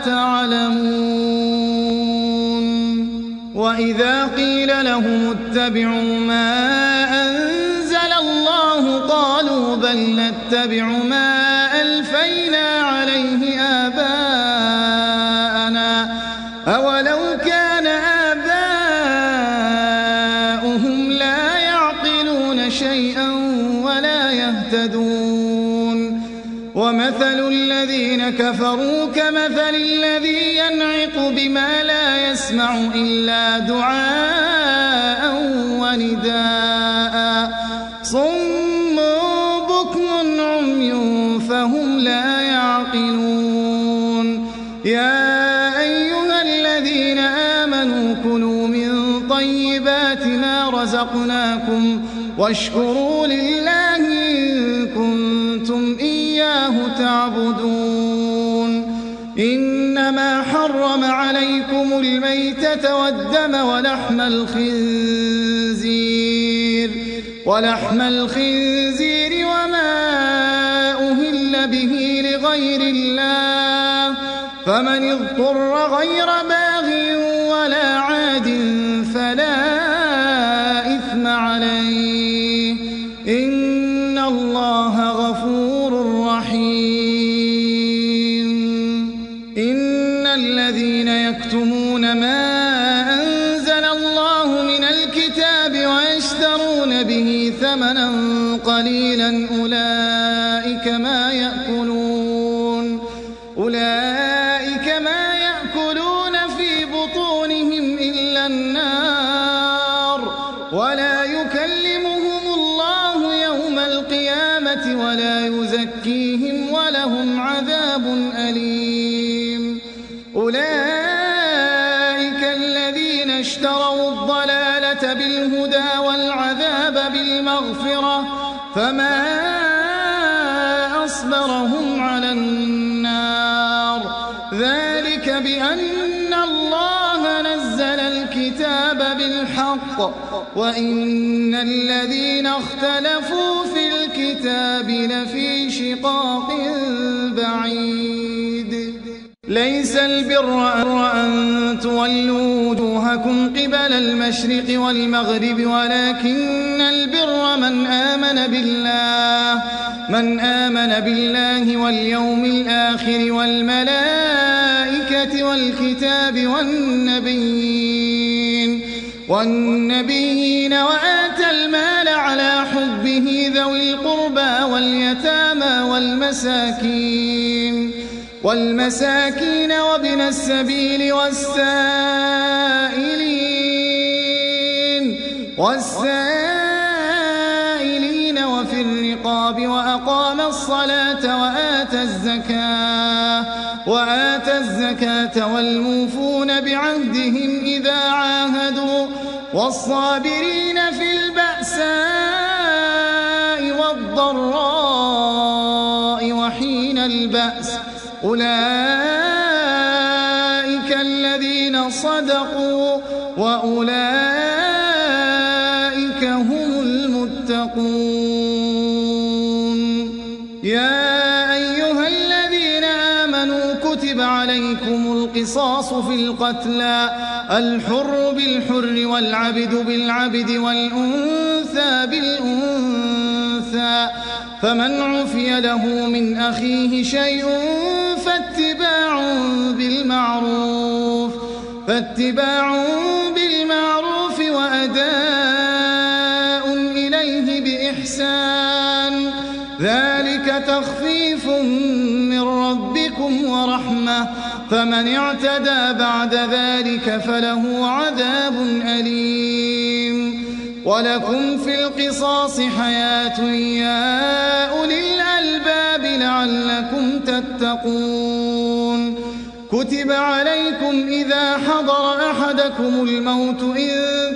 تعلمون وإذا قيل لهم اتبعوا ما أنزل الله قالوا بل نتبع ما ألفينا عليه الذين كفروا كمثل الذي ينعق بما لا يسمع إلا دعاء ونداء صم بكم عمي فهم لا يعقلون يا أيها الذين آمنوا كلوا من طيبات ما رزقناكم واشكروا لله إن كنتم إياه تعبدون إنما حرم عليكم الميتة والدم ولحم الخنزير وما أهل به لغير الله فمن اضطر غير باغ ولا عاد فلا إثم عليه إن الله غفور رحيم إن الذين يكتمون ما أنزل الله من الكتاب ويشترون به ثمنا قليلا أولئك ما يأكلون في بطونهم إلا النار ولا يكلمهم الله يوم القيامة ولا يزكيهم ولهم عذاب أليم أولئك الذين اشتروا الضلالة بالهدى والعذاب بالمغفرة فما أصبرهم على النار ذلك بأن الله نزل الكتاب بالحق وإن الذين اختلفوا في الكتاب لفي شقاق بعيد ليس البر أن تولوا وجوهكم قبل المشرق والمغرب ولكن البر من آمن بالله واليوم الآخر والملائكة والكتاب والنبيين وآتى المال على حبه ذوي القربى واليتامى والمساكين وابن السبيل والسائلين وفي الرقاب وأقام الصلاة وآتى الزكاة والموفون بعهدهم إذا عاهدوا والصابرين في البأساء والضراء وحين البأس أولئك الذين صدقوا وأولئك هم المتقون يا أيها الذين آمنوا كتب عليكم القصاص في القتلى الحر بالحر والعبد بالعبد والأنثى بالأنثى فمن عفي له من أخيه شيء فاتباع بالمعروف وأداء إليه بإحسان ذلك تخفيف من ربكم ورحمة فمن اعتدى بعد ذلك فله عذاب أليم ولكم في القصاص حياة يا أولي الألباب لعلكم تتقون كتب عليكم إذا حضر أحدكم الموت إن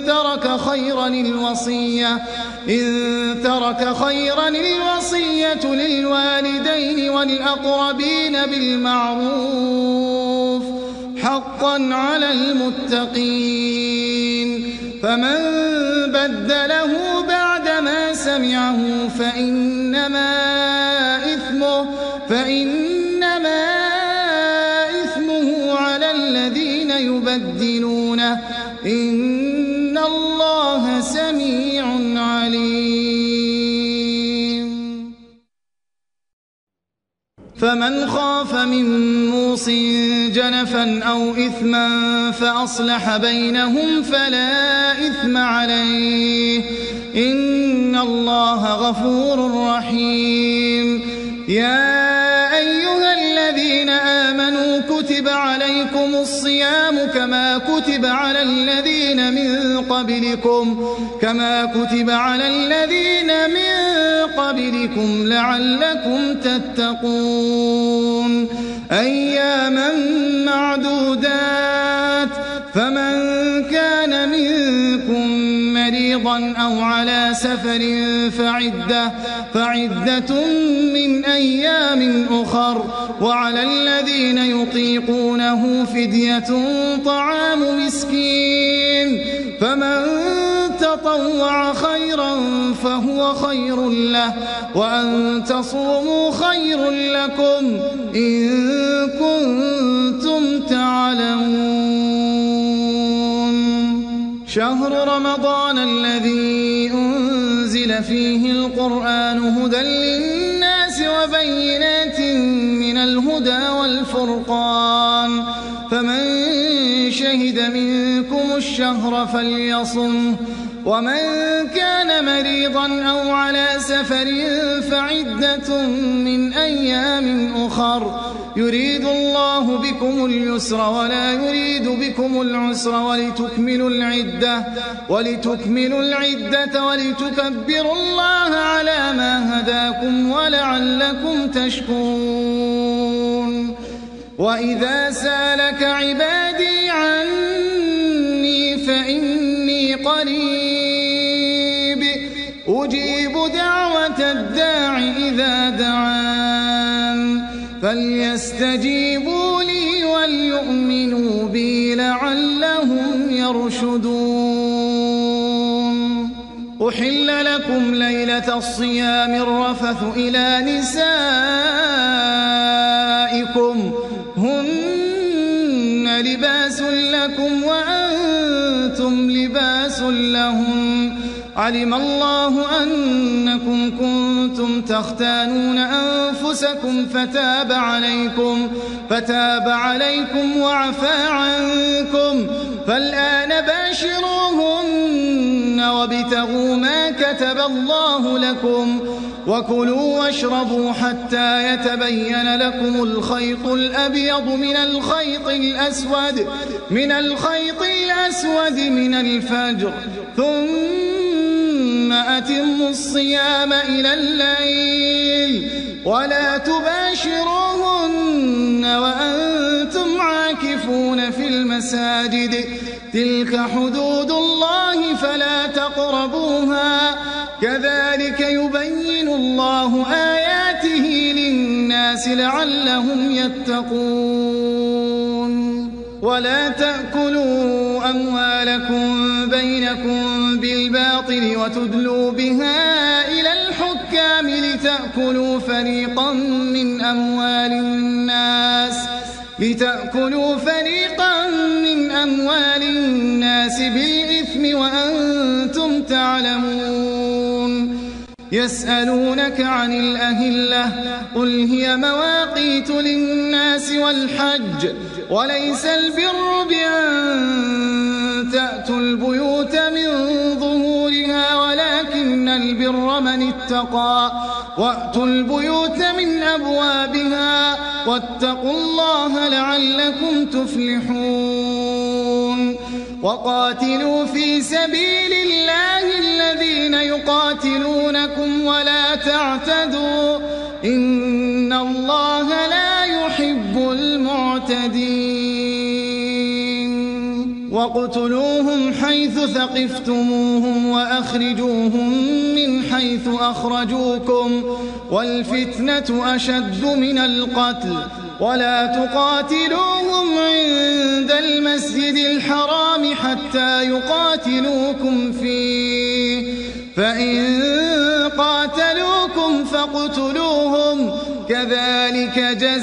ترك خيرا الوصية للوالدين والأقربين بالمعروف حقا على المتقين فمن بدله بعدما سمعه فإنما إثمه على الذين يبدلونه إن الله سميع عليم فمن خاف من موص جنفا أو إثما فأصلح بينهم فلا إثم عليه إن الله غفور رحيم يا أيها آمنوا كتب عليكم الصيام كما كتب على الذين من قبلكم لعلكم تتقون أياما معدودات فمن كان منكم مريضا أو على سفر فعدة من أيام أخر وعلى الذين يطيقونه فدية طعام مسكين فمن تطوع خيرا فهو خير له وأن تصوموا خير لكم إن كنتم تعلمون شهر رمضان الذي أنزل فيه القرآن هدى للناس وبينات من الهدى والفرقان فمن شهد منكم الشهر فليصمه ومن كان مريضا أو على سفر فعدة من أيام أخر يريد الله بكم اليسر ولا يريد بكم العسر ولتكملوا العدة ولتكبروا الله على ما هداكم ولعلكم تشكرون وإذا سالك عبادي عني فإني قريب أجيب دعوة الداع إذا دعان فليستجيبوا لي وليؤمنوا بي لعلهم يرشدون أحل لكم ليلة الصيام الرفث إلى نسائكم هن لباس لكم وأنتم لباس لهم علم الله أنكم كنتم تختانون أنفسكم فتاب عليكم وعفى عنكم فالآن باشروهن وابتغوا ما كتب الله لكم وكلوا واشربوا حتى يتبين لكم الخيط الأبيض من الخيط الأسود من الفجر ثم أتموا الصيام إلى الليل ولا تباشروهن وأنتم عاكفون في المساجد تلك حدود الله فلا تقربوها كذلك يبين الله آياته للناس لعلهم يتقون ولا تأكلوا أموالكم بينكم بالباطل وتدلوا بها إلى الحكام لتأكلوا فريقا من أموال الناس بالإثم وأنتم تعلمون يسألونك عن الأهلة قل هي مواقيت للناس والحج وليس البر بأن تأتوا البيوت من ظهورها ولكن البر من اتقى وأتوا البيوت من أبوابها واتقوا الله لعلكم تفلحون وقاتلوا في سبيل الله الذين يقاتلونكم ولا تعتدوا إن الله لا يحب المعتدين واقتلوهم حيث ثقفتموهم وأخرجوهم من حيث أخرجوكم والفتنة أشد من القتل ولا تقاتلوهم عند المسجد الحرام حتى يقاتلوكم فيه فإن قاتلوكم فاقتلوهم كذلك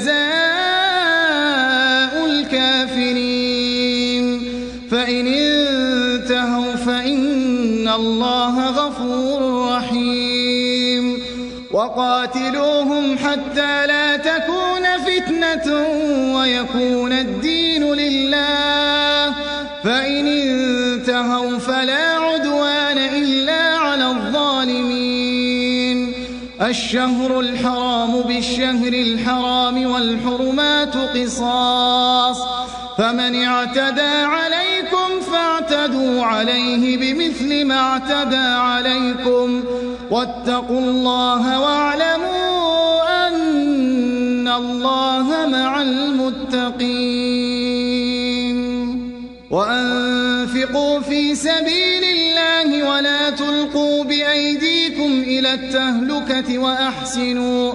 جزاء الكافرين فإن انتهوا فإن الله غفور رحيم وقاتلوهم حتى لا تكون فتنة ويكون الدين لله فإن انتهوا فلا عدوان إلا على الظالمين الشهر الحرام بالشهر الحرام والحرمات قصاص فمن اعتدى عليكم فاعتدوا عليه بمثل ما اعتدى عليكم واتقوا الله واعلموا أن الله مع المتقين وأنفقوا في سبيل الله ولا تلقوا بأيديكم إلى التهلكة وأحسنوا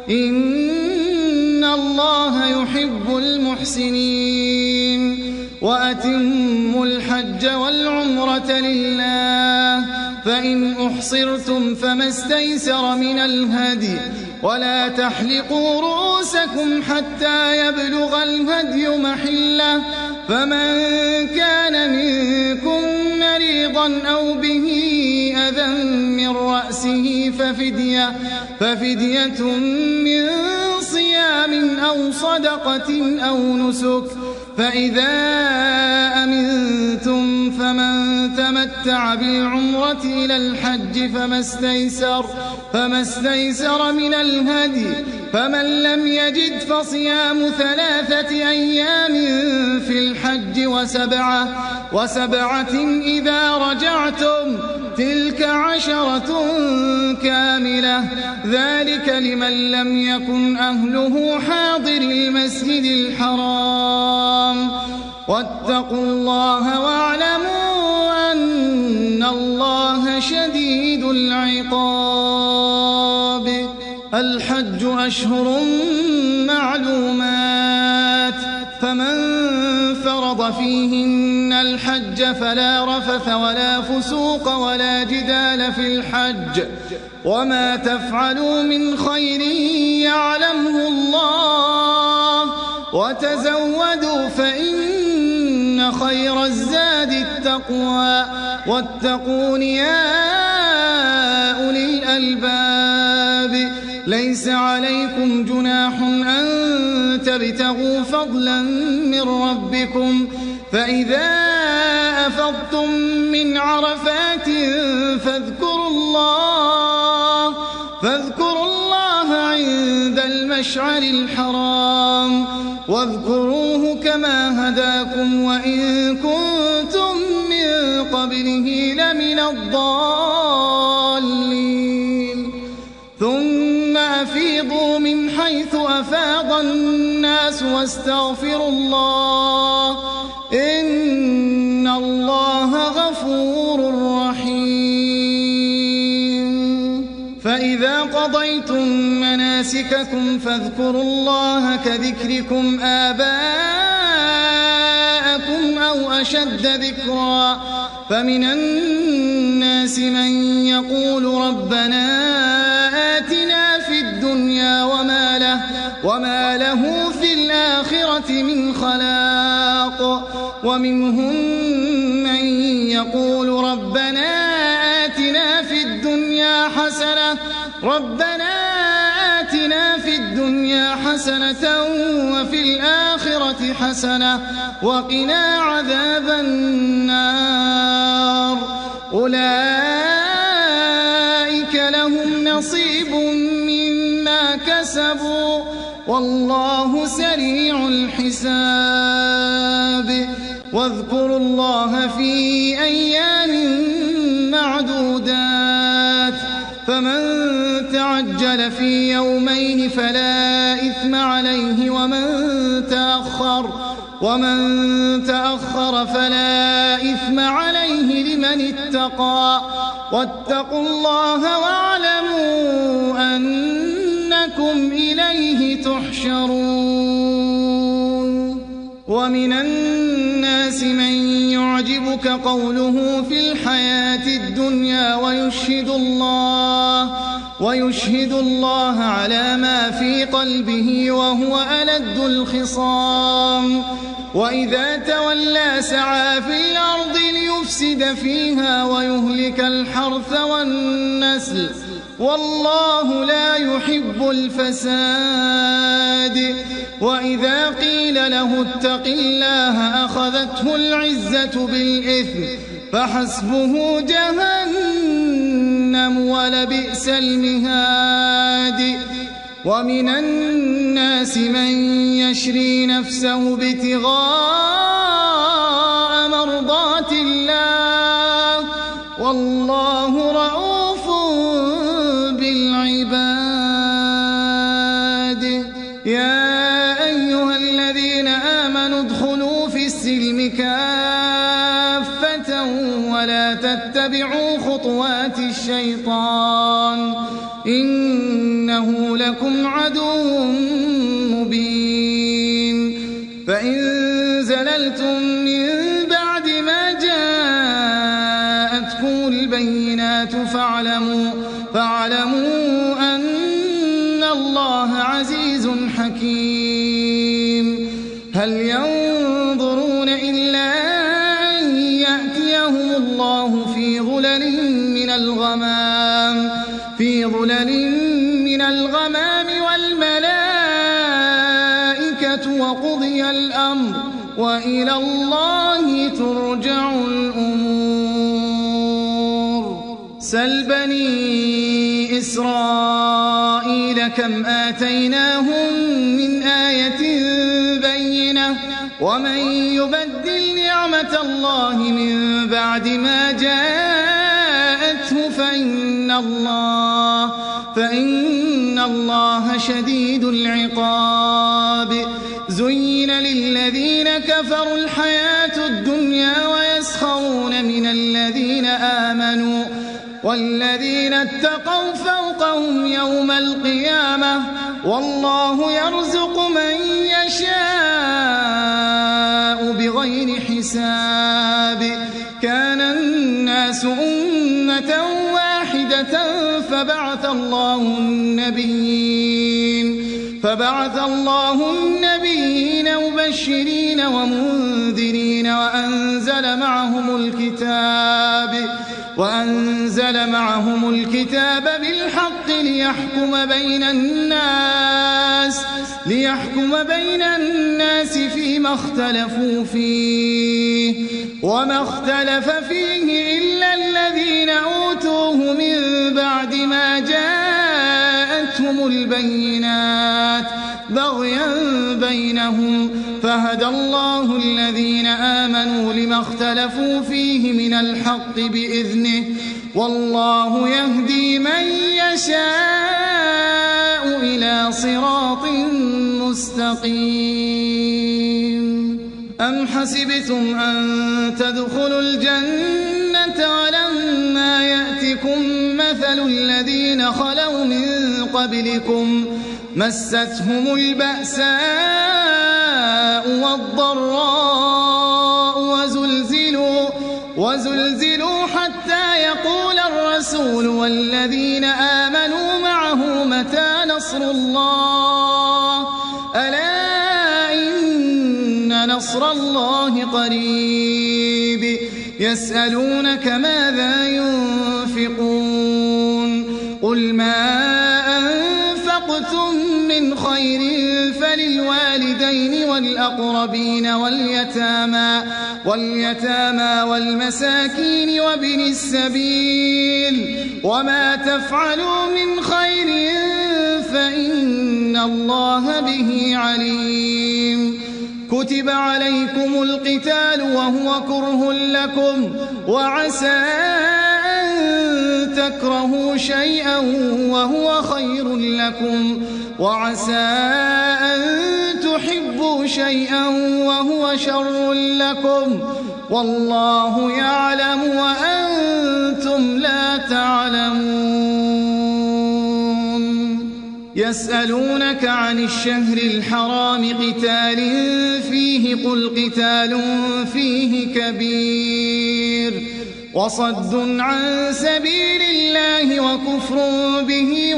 إن الله يحب المحسنين وأتموا الحج والعمرة لله فإن أحصرتم فما استيسر من الهدي ولا تحلقوا رؤوسكم حتى يبلغ الهدي محله فمن كان منكم مريضا أو به أذى من رأسه ففدية من صيام أو صدقة أو نسك فإذا أمنتم فمن تمتع بالعمرة إلى الحج فما استيسر من الهدي فمن لم يجد فصيام 3 أيام في الحج وسبعة إذا رجعتم تلك 10 كاملة ذلك لمن لم يكن أهله حاضر المسجد الحرام واتقوا الله واعلموا أن الله شديد العقاب الحج أشهر معلومات فمن فرض فيهن الحج فلا رفث ولا فسوق ولا جدال في الحج وما تفعلوا من خير يعلمه الله وتزودوا فإن خير الزاد التقوى واتقون يا أولي الألباب ليس عليكم جناح أن تبتغوا فضلا من ربكم فإذا أفضتم من عرفات فاذكروا الله عند المشعر الحرام واذكروه كما هداكم وإن كنتم من قبله لمن الضالين ثم أفيضوا من حيث أفاض الناس واستغفروا الله إن الله غفور رحيم فإذا قضيتم مناسككم فاذكروا الله كذكركم آباءكم أو أشد ذكرا فمن الناس من يقول ربنا آتنا في الدنيا وما له في الآخرة من خلاق ومنهم من يقول ربنا آتنا في الدنيا حسنة وفي الآخرة حسنة وقنا عذاب النار أولئك لهم نصيب مما كسبوا والله سريع الحساب واذكروا الله في أيام معدودات فمن تعجل في يومين فلا إثم عليه ومن تأخر فلا إثم عليه لمن اتقى واتقوا الله واعلموا أنكم إليه تحشرون ومن الناس من يعجبك قوله في الحياة الدنيا ويشهد الله على ما في قلبه وهو ألد الخصام وإذا تولى سعى في الأرض ليفسد فيها ويهلك الحرث والنسل والله لا يحب الفساد وإذا قيل له اتق الله أخذته العزة بالإثم فحسبه جهنم جهنم ولبئس المهاد ومن الناس من يشري نفسه ابتغاء مرضات الله والله رؤوف بالعباد. يا أيها الذين آمنوا ادخلوا في السلم كافة ولا تتبعوا خطوات الشيطان إنه لكم عدو مبين. فإن زللتم من بعد ما جاءتكم البينات فاعلموا أن الله عزيز حكيم. هل ينظرون إلا أن يأتيهم الله في ظلل من الغمام والملائكة وقضي الأمر وإلى الله ترجع الأمور. سل بني إسرائيل كم آتيناهم من آية بينة ومن يبدل نعمة الله من بعد ما جاءته فإن الله شديد العقاب. زين للذين كفروا الحياة الدنيا ويسخرون من الذين آمنوا والذين اتقوا فوقهم يوم القيامة والله يرزق من يشاء بغير حساب. كان الناس أمة واحدة فبعث الله النبيين مبشرين ومنذرين وأنزل معهم الكتاب بالحق ليحكم بين الناس فيما اختلفوا فيه وما اختلف فيه إلا الذين أوتوه من بعد ما جاءتهم البينات بغيا بينهم فهدى الله الذين آمنوا لما اختلفوا فيه من الحق بإذنه والله يهدي من يشاء إلى صراط مستقيم. أم حسبتم أن تدخلوا الجنة ولما يأتكم مثل الذين خلوا من قبلكم مستهم البأساء والضراء وزلزلوا حتى يقول الرسول والذين آمنوا معه متى نصر الله ألا إن نصر الله قريب. يسألونك ماذا ينفقون قل ما أنفقتم من خير فللوالدين والأقربين واليتامى والمساكين وابن السبيل وما تفعلوا من خير فإن الله به عليم. كتب عليكم القتال وهو كره لكم وعسى أن تكرهوا شيئا وهو خير لكم وعسى أن تحبوا شيئا وهو شر لكم والله يعلم وأنتم لا تعلمون. يسألونك عن الشهر الحرام قتال فيه قل قتال فيه كبير وصد عن سبيل الله وكفر به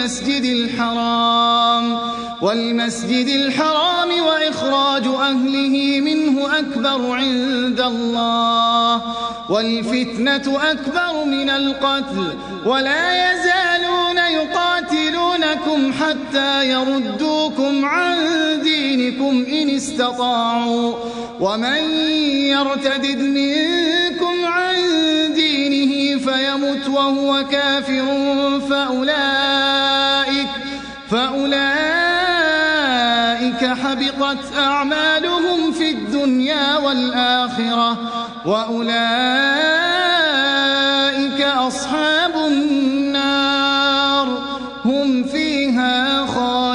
والمسجد الحرام وإخراج أهله منه أكبر عند الله والفتنة أكبر من القتل ولا يزالون يقاتلونكم حتى يردوكم عن دينكم إن استطاعوا ومن يرتدد منكم عن دينه فيموت يمت وهو كافر فأولئك حبطت أعمالهم في الدنيا والآخرة وأولئك أصحاب النار هم فيها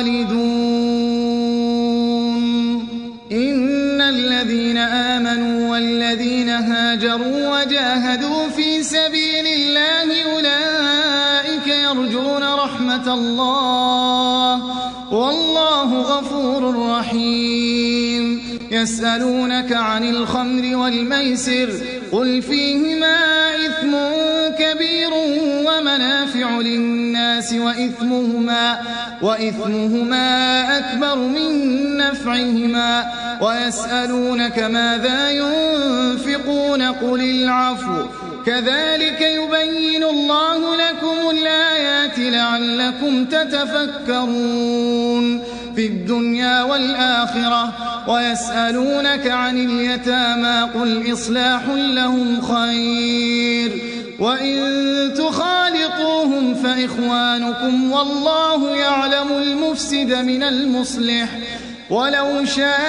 خالدون. إن الذين آمنوا والذين هاجروا وجاهدوا في سبيل الله أولئك يرجون رحمة الله والله غفور رحيم. يسألونك عن الخمر والميسر قل فيهما إثم كبير ومنافع للناس وإثمهما أكبر من نفعهما ويسألونك ماذا ينفقون قل العفو كذلك يبين الله لكم الآيات لعلكم تتفكرون في الدنيا والآخرة. ويسألونك عن اليتامى قل إصلاح لهم خير وإن تخالطوهم فإخوانكم والله يعلم المفسد من المصلح ولو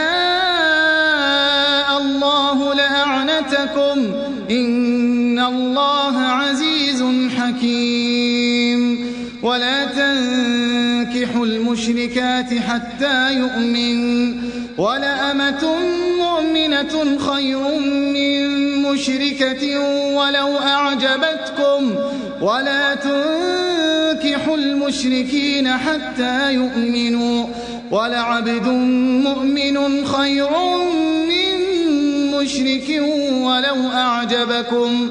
شاء الله لأعنتكم إن الله عزيز حكيم. ولا تنكحوا المشركات حتى يؤمن ولأمة مؤمنة خير من مشركة ولو أعجبتكم ولا تنكحوا المشركين حتى يؤمنوا ولعبد مؤمن خير من مشرك ولو أعجبكم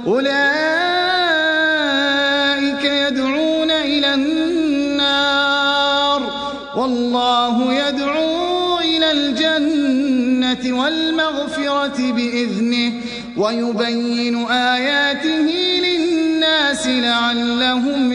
أولئك يدعون إلى النار والله يدعو إلى الجنة والمغفرة بإذنه ويبين آياته للناس لعلهم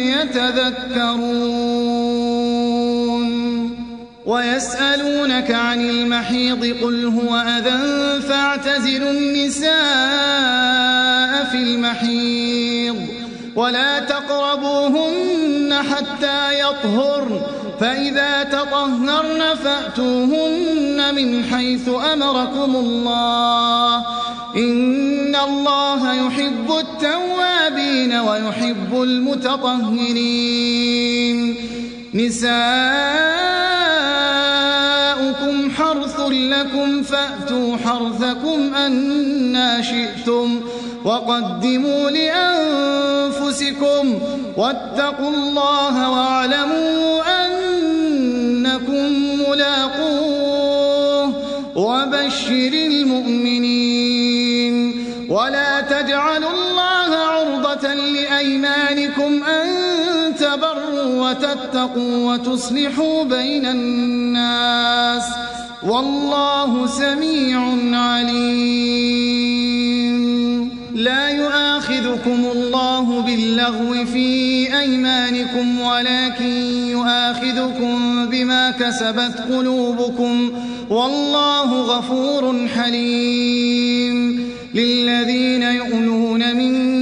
يتذكرون. ويسألونك عن المحيض قل هو أذى فاعتزلوا النساء في المحيض ولا تقربوهن حتى يطهرن فإذا تطهرن فأتوهن من حيث أمركم الله إن الله يحب التوابين ويحب المتطهرين. نساؤكم حرث لكم فأتوا حرثكم أنى شئتم وقدموا لأنفسكم واتقوا الله واعلموا أنكم ملاقوه وبشر المؤمنين. ولا تجعلوا الله عرضة لأيمانكم أن تبروا وتتقوا وتصلحوا بين الناس والله سميع عليم. لا يؤاخذكم الله باللغو في أيمانكم ولكن يؤاخذكم بما كسبت قلوبكم والله غفور حليم. للذين يؤلون من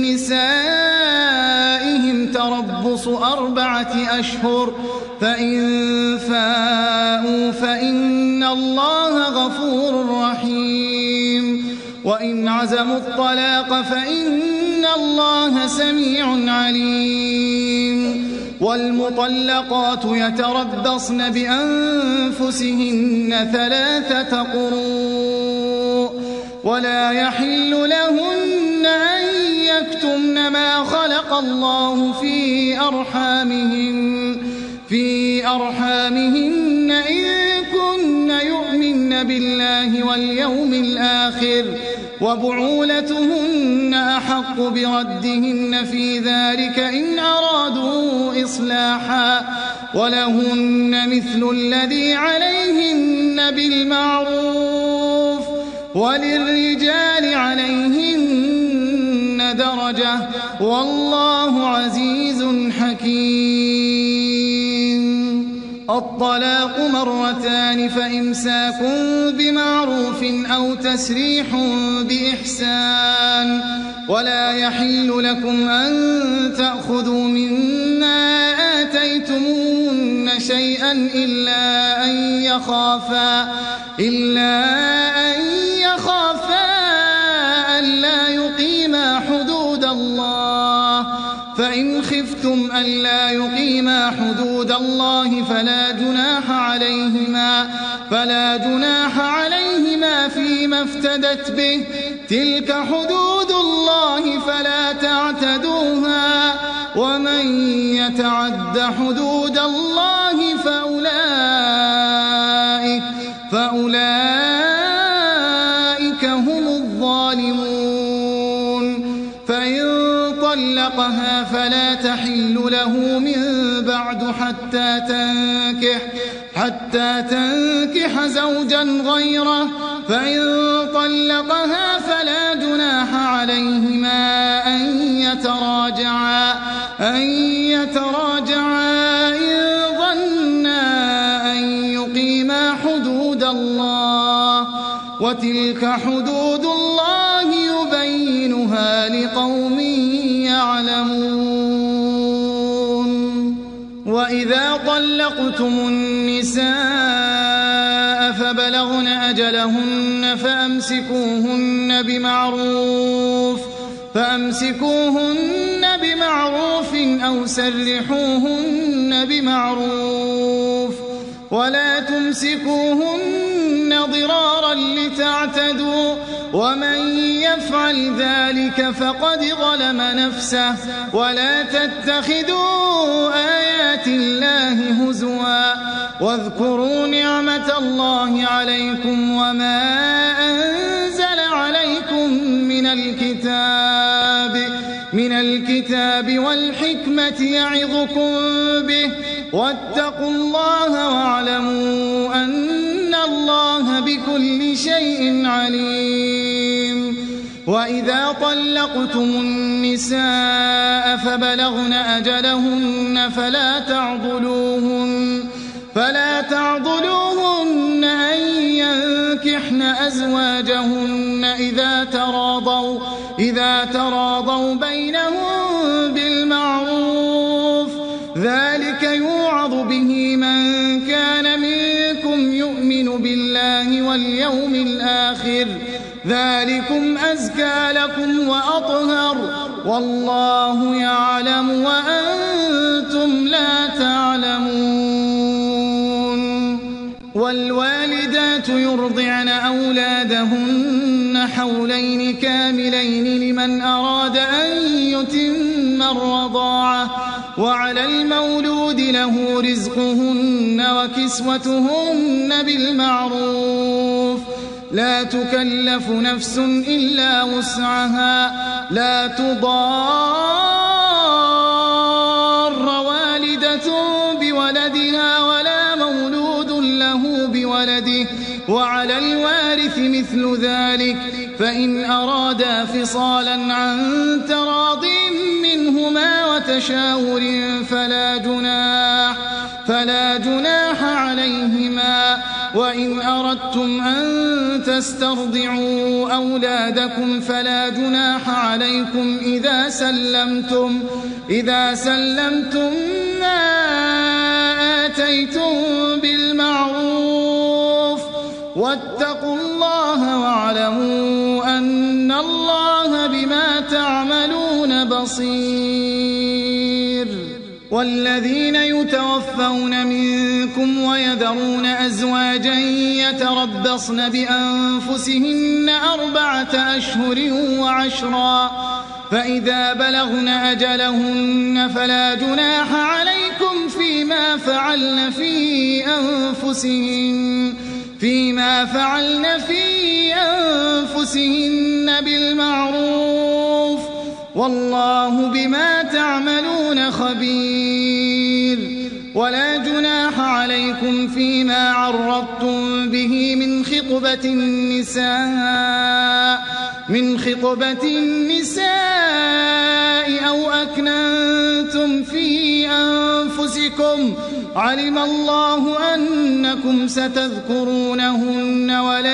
نسائهم تربص 4 أشهر فإن فاءوا فإن الله غفور رحيم. وإن عزموا الطلاق فإن الله سميع عليم. والمطلقات يتربصن بأنفسهن 3 قروء ولا يحل لهن أن يكتمن ما خلق الله في أرحامهن إن كن يؤمن بالله واليوم الآخر وبعولتهن أحق بردهن في ذلك إن أرادوا إصلاحا ولهن مثل الذي عليهن بالمعروف وللرجال عليهن درجة والله عزيز حكيم. الطلاق 2 فإمساك بمعروف أو تسريح بإحسان ولا يحل لكم أن تأخذوا مما آتيتموهن شيئا إلا أن يخافا ألا يقيما حدود الله فإن خفتم ألا يقيما حدود الله فلا جناح عليهما فيما افتدت به تلك حدود الله فلا تعتدوها ومن يتعد حدود الله فأولئك هم الظالمون فإن طلقها فلا تحل له من بعد حتى تنكح زوجا غيره فإن طلقها فلا جناح عليهما أن يتراجعا إن ظنا أن يقيما حدود الله وتلك حدود الله يبينها لقوم يعلمون وإذا طلقتم النساء فبلغن أجلهن فأمسكوهن بمعروف أو سرحوهن بمعروف ولا تمسكوهن ضرارا لتعتدوا ومن يفعل ذلك فقد ظلم نفسه ولا تتخذوا آيات الله هزوا واذكروا نعمة الله عليكم وما أنزل عليكم من الكتاب والحكمة يعظكم به واتقوا الله واعلموا أن الله بكل شيء عليم وإذا طلقتم النساء فبلغن أجلهن فلا تعضلوهن أن ينكحن أزواجهن إذا تراضوا بينهم بالمعروف ذلك يوعظ به من كان منكم يؤمن بالله واليوم الآخر ذلكم أزكى لكم وأطهر والله يعلم وأنتم لا تعلمون والوالدات يرضعن أولادهن حولين كاملين لمن أراد أن يتم الرضاعة وعلى المولود له رزقهن وكسوتهن بالمعروف لا تكلف نفس إلا وسعها لا تضار والدة بولدها ولا مولود له بولده وعلى الوارث مثل ذلك فإن أرادا فصالا عن تراض منهما وتشاور فلا جناح عليهما وإن أردتم أن تسترضعوا أولادكم فلا جناح عليكم إذا سلمتم ما آتيتم بالمعروف واتقوا الله واعلموا أن الله بما تعملون بصير والذين يتوفون منكم ويذرون أزواجا يتربصن بأنفسهن 4 أشهر وعشرا فإذا بلغن أجلهن فلا جناح عليكم فيما فعلن في أنفسهن بالمعروف والله بما تعملون خبير ولا جناح عليكم فيما عرضتم به من خطبة النساء من خطبة النساء أو أكننتم في أنفسكم علم الله أنكم ستذكرونهن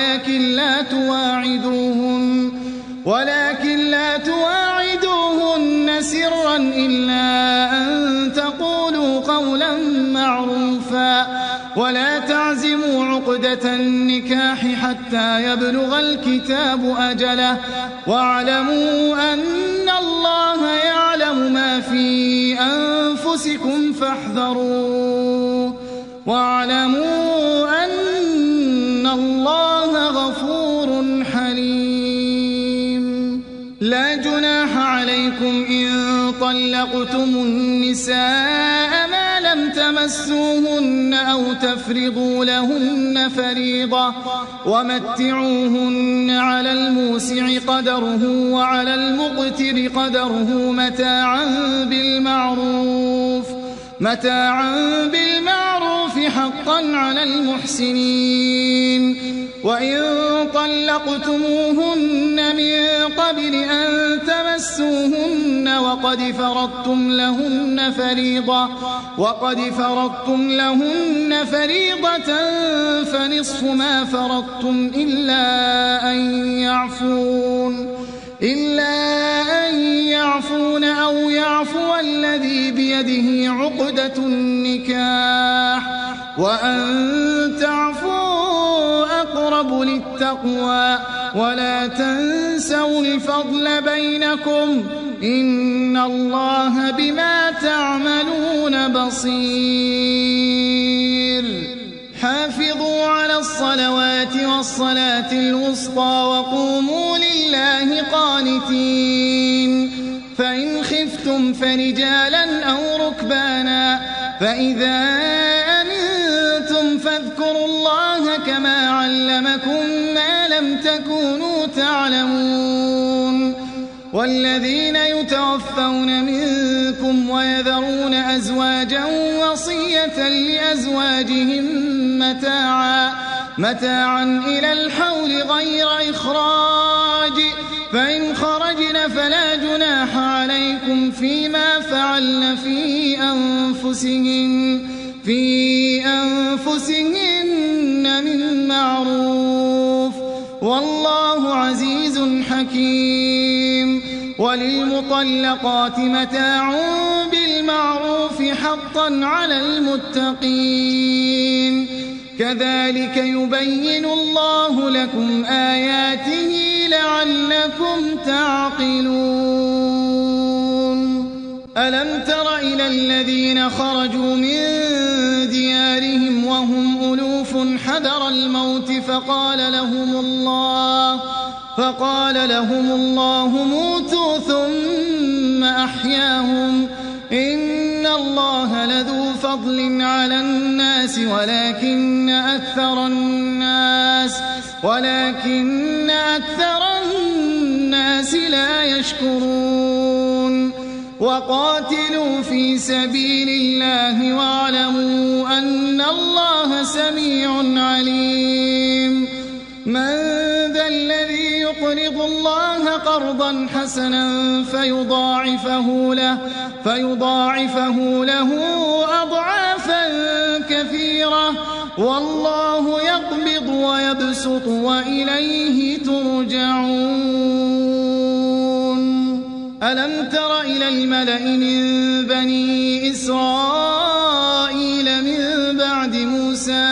ولكن لا تواعدوهن سرا إلا أن تقولوا قولا معروفا ولا تعزموا عقدة النكاح حتى يبلغ الكتاب أجله واعلموا أن الله يعلم ما في أنفسكم فاحذروه واعلموا أن الله غفور حليم. لا جناح عليكم إن طلقتم النساء ما لم تمسوهن أو تفرضوا لهن فريضة ومتعوهن على الموسع قدره وعلى المقتر قدره متاعا بالمعروف حقا على المحسنين. وإن طلقتموهن من قبل أن تمسوهن وقد فرضتم لهن فريضة فنصف ما فرضتم إلا أن يعفون أو يعفو الذي بيده عقدة النكاح وأن تعفوا أقرب للتقوى ولا تنسوا الفضل بينكم إن الله بما تعملون بصير. حافظوا على الصلوات والصلاة الوسطى وقوموا لله قانتين. فإن خفتم فرجالا أو ركبانا فإذا أمنتم فاذكروا الله كما علمكم ما لم تكونوا تعلمون. والذين يتوفون منكم ويذرون أزواجا وصية لأزواجهم متاعا إلى الحول غير إخراج فإن خرجن فلا جناح عليكم فيما فعلن في أنفسهن من معروف والله عزيز حكيم. وللمطلقات متاع بالمعروف حقا على المتقين. كذلك يبين الله لكم آياته لعلكم تعقلون. ألم تر إلى الذين خرجوا من ديارهم وهم ألوف حذر الموت فقال لهم الله موتوا ثم أحياهم إن الله لذو فضل على الناس ولكن أكثر الناس لا يشكرون. وقاتلوا في سبيل الله واعلموا أن الله سميع عليم. من ذا الذي يقرض الله قرضا حسنا فيضاعفه له أضعافا كثيرة والله يقبض ويبسط وإليه ترجعون. ألم تر إلى الملأ من بني إسرائيل من بعد موسى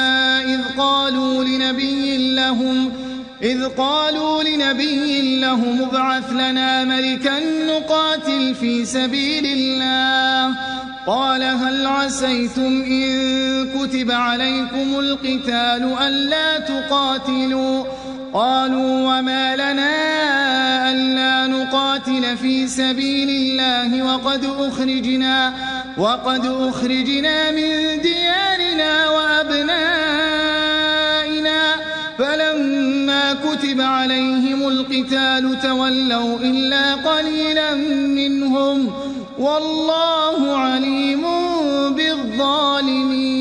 إذ قالوا لنبي لهم ابعث لنا ملكا نقاتل في سبيل الله قال هل عسيتم إن كتب عليكم القتال ألا تقاتلوا قالوا وما لنا ألا نقاتل في سبيل الله وقد أخرجنا من ديارنا وأبنائنا فلما كتب عليهم القتال تولوا إلا قليلا منهم والله عليم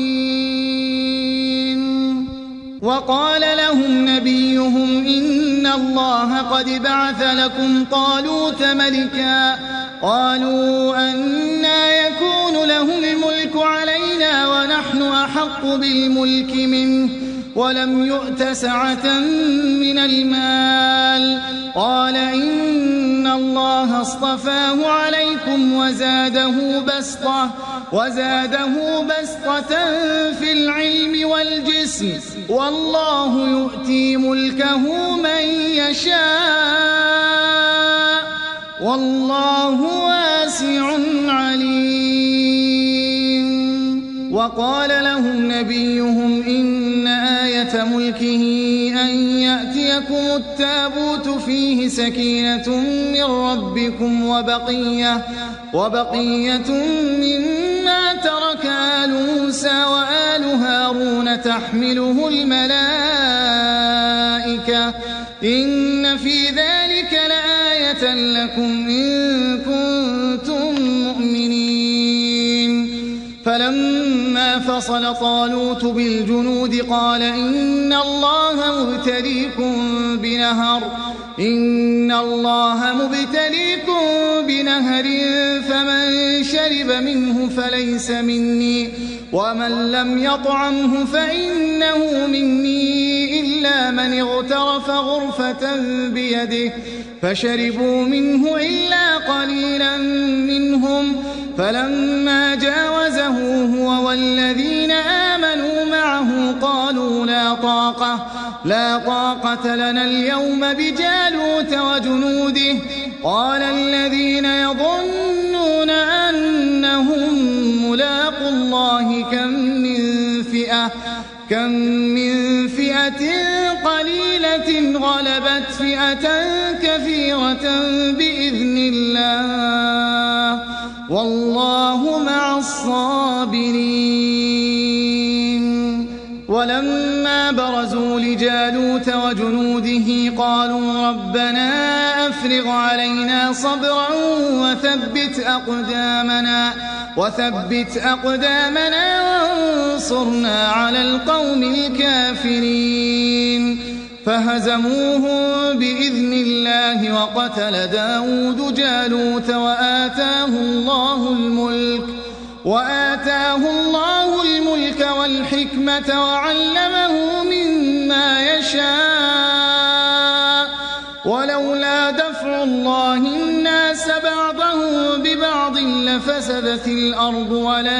بالظالمين. وقال لهم نبيهم إن الله قد بعث لكم طالوت ملكا قالوا أنى يكون له الملك علينا ونحن أحق بالملك منه ولم يؤت سعة من المال قال إن الله اصطفاه عليكم وزاده بسطة في العلم والجسم والله يؤتي ملكه من يشاء والله واسع عليم. وقال لهم نبيهم إن آية ملكه أن يأتيكم التابوت فيه سكينة من ربكم وبقية مما ترك آل موسى وآل هارون تحمله الملائكة إن في ذلك لآية لكم إن كنتم مؤمنين. فلما فصل طالوت بالجنود قال إن الله مبتليكم بنهر فمن شرب منه فليس مني ومن لم يطعمه فإنه مني إلا من اغترف غرفة بيده فشربوا منه إلا قليلا منهم فلما جاوزه هو والذين آمنوا معه قالوا لا طاقة لنا اليوم بجالوت وجنوده قال الذين يظنون أنهم ملاقوا الله كم من فئة قليلة غلبت فئة كثيرة بإذن الله والله مع الصابرين. ولما برزوا لجالوت وجنوده قالوا ربنا أفرغ علينا صبرا وثبت أقدامنا وانصرنا على القوم الكافرين. فهزموهم بإذن الله وقتل داود جالوت وآتاه الله الملك والحكمة وعلمه مما يشاء ولولا دفع الله الناس بعضهم ببعض لفسدت الأرض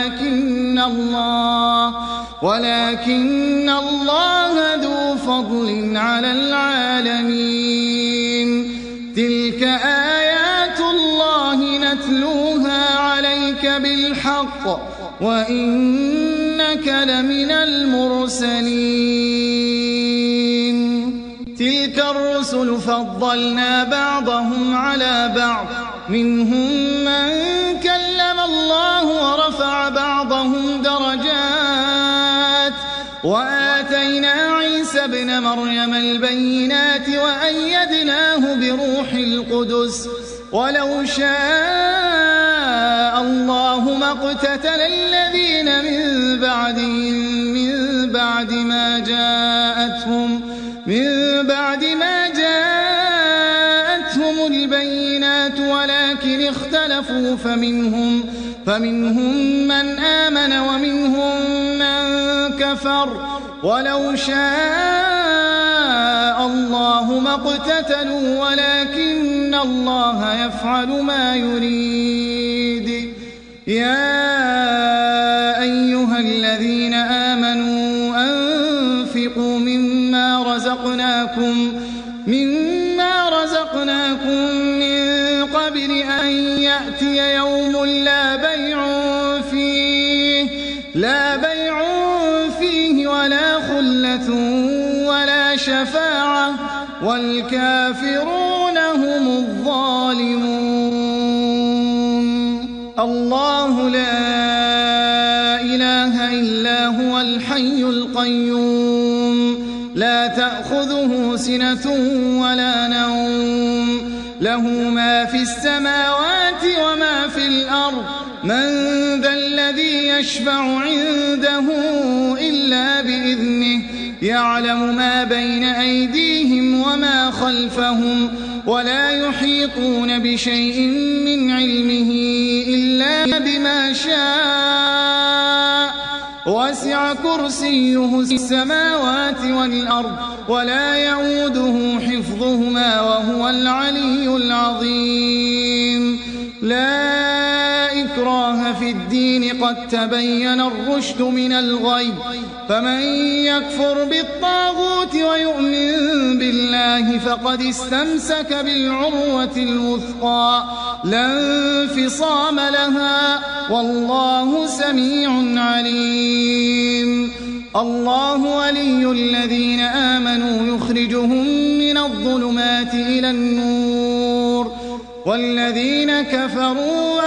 ولكن الله ذو فضل على العالمين. تلك آيات الله نتلوها عليك بالحق وإنك لمن المرسلين. تلك الرسل فضلنا بعضهم على بعض منهم من كلم الله ورفع بعضهم درجات وآتينا عيسى ابن مريم البينات وأيدناه بروح القدس ولو شاء الله ما اقتتل الذين من بعد ما جاءتهم البينات ولكن اختلفوا فمنهم من آمن ومنهم من كفر ولو شاء الله ما اقتتلوا ولكن الله يفعل ما يريد. يا أيها الذين آمنوا أنفقوا مما رزقناكم من قبل أن يأتي يوم لا بيع فيه ولا خلة ولا شفاعة والكافرون هم الظالمون. الله لا إله إلا هو الحي القيوم لا تأخذه سنة ولا نوم له ما في السماوات وما في الأرض من ذا الذي يشفع عنده إلا بإذنه يعلم ما بين أيديهم وما خلفهم ولا يحيطون بشيء من علمه إلا بما شاء وسع كرسيه السماوات والأرض ولا يؤوده حفظهما وهو العلي العظيم. لا إكراه في الدين قد تبين الرشد من الغي فمن يكفر بالطاغوت ويؤمن بالله فقد استمسك بالعروة الوثقى لا انفصام لها والله سميع عليم. الله ولي الذين آمنوا يخرجهم من الظلمات إلى النور والذين كفروا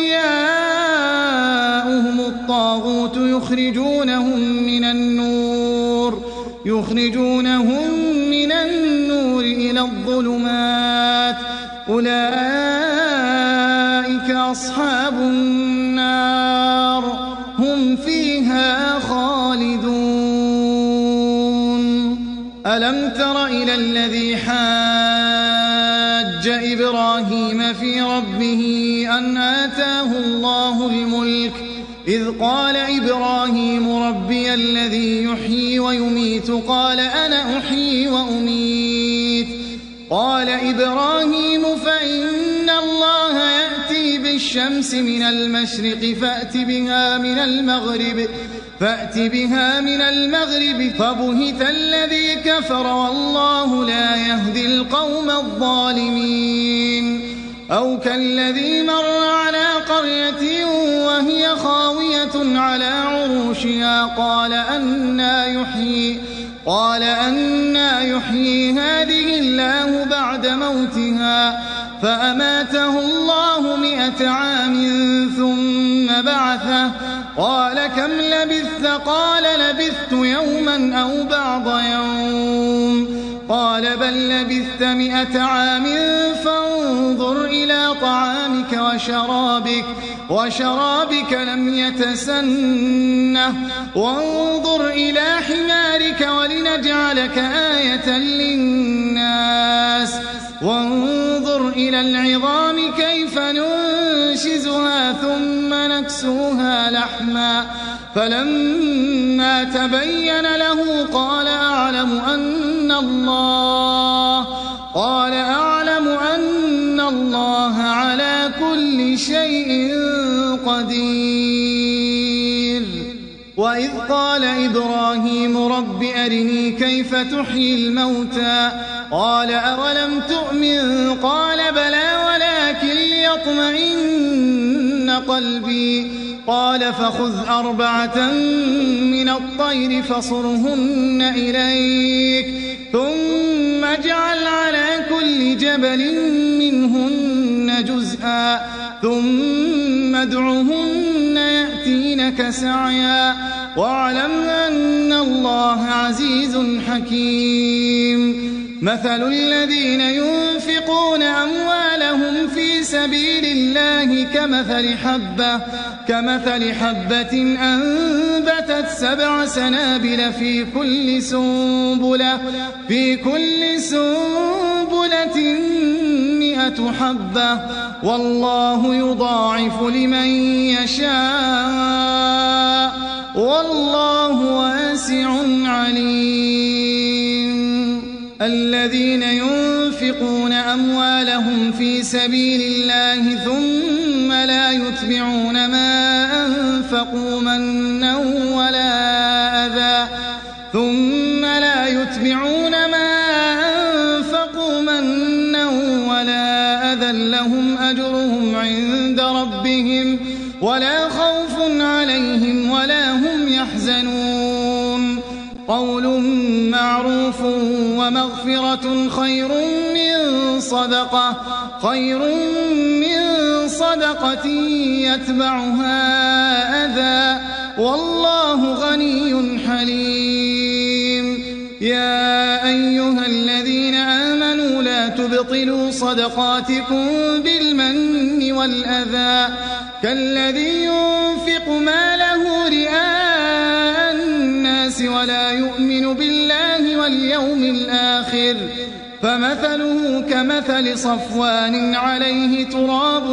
أولياؤهم الطاغوت يخرجونهم من النور إلى الظلمات أولئك أصحاب النار هم فيها خالدون. ألم تر إلى الذي حاج إبراهيم في ربه أن آتاه الله الملك إذ قال إبراهيم ربي الذي يحيي ويميت قال أنا أحيي وأميت قال إبراهيم فإن الله يأتي بالشمس من المشرق فأت بها من المغرب فبهت الذي كفر والله لا يهدي القوم الظالمين. أو كالذي مر على قرية وهي خاوية على عروشها قال أنى يحيي هذه الله بعد موتها فأماته الله 100 عام ثم بعثه قال كم لبثت قال لبثت يوما أو بعض يوم قال بل لبثت 100 عام فانظر إلى طعامك وشرابك لم يتسنه وانظر إلى حمارك ولنجعلك آية للناس وانظر إلى العظام كيف ننشزها ثم نكسوها لحما فلما تبين له قال أعلم أن الله على كل شيء قدير. وإذ قال إبراهيم رب أرني كيف تحيي الموتى قال أولم تؤمن قال بلى ولكن ليطمئن قلبي قال فخذ 4 من الطير فصرهن إليك ثم اجعل على كل جبل منهن جزءا ثم ادعهن يأتينك سعيا واعلم أن الله عزيز حكيم. مثل الذين ينفقون أموالهم في سبيل الله كمثل حبة أنبتت 7 سنابل في كل سنبلة 100 حبة والله يضاعف لمن يشاء والله واسع عليم. الذين ينفقون أموالهم في سبيل الله ثم لا يتبعون ما أنفقوا منا ولا أذى لهم أجرهم عند ربهم ولا خوف عليهم ولا هم يحزنون. قول معروف ومغفرة خير من صدقة يتبعها أذى والله غني حليم. يا أيها الذين آمنوا لا تبطلوا صدقاتكم بالمن والأذى كالذي ينفق ماله رئاء الناس ولا يؤمن بالله واليوم الآخر فمثله كمثل صفوان عليه تراب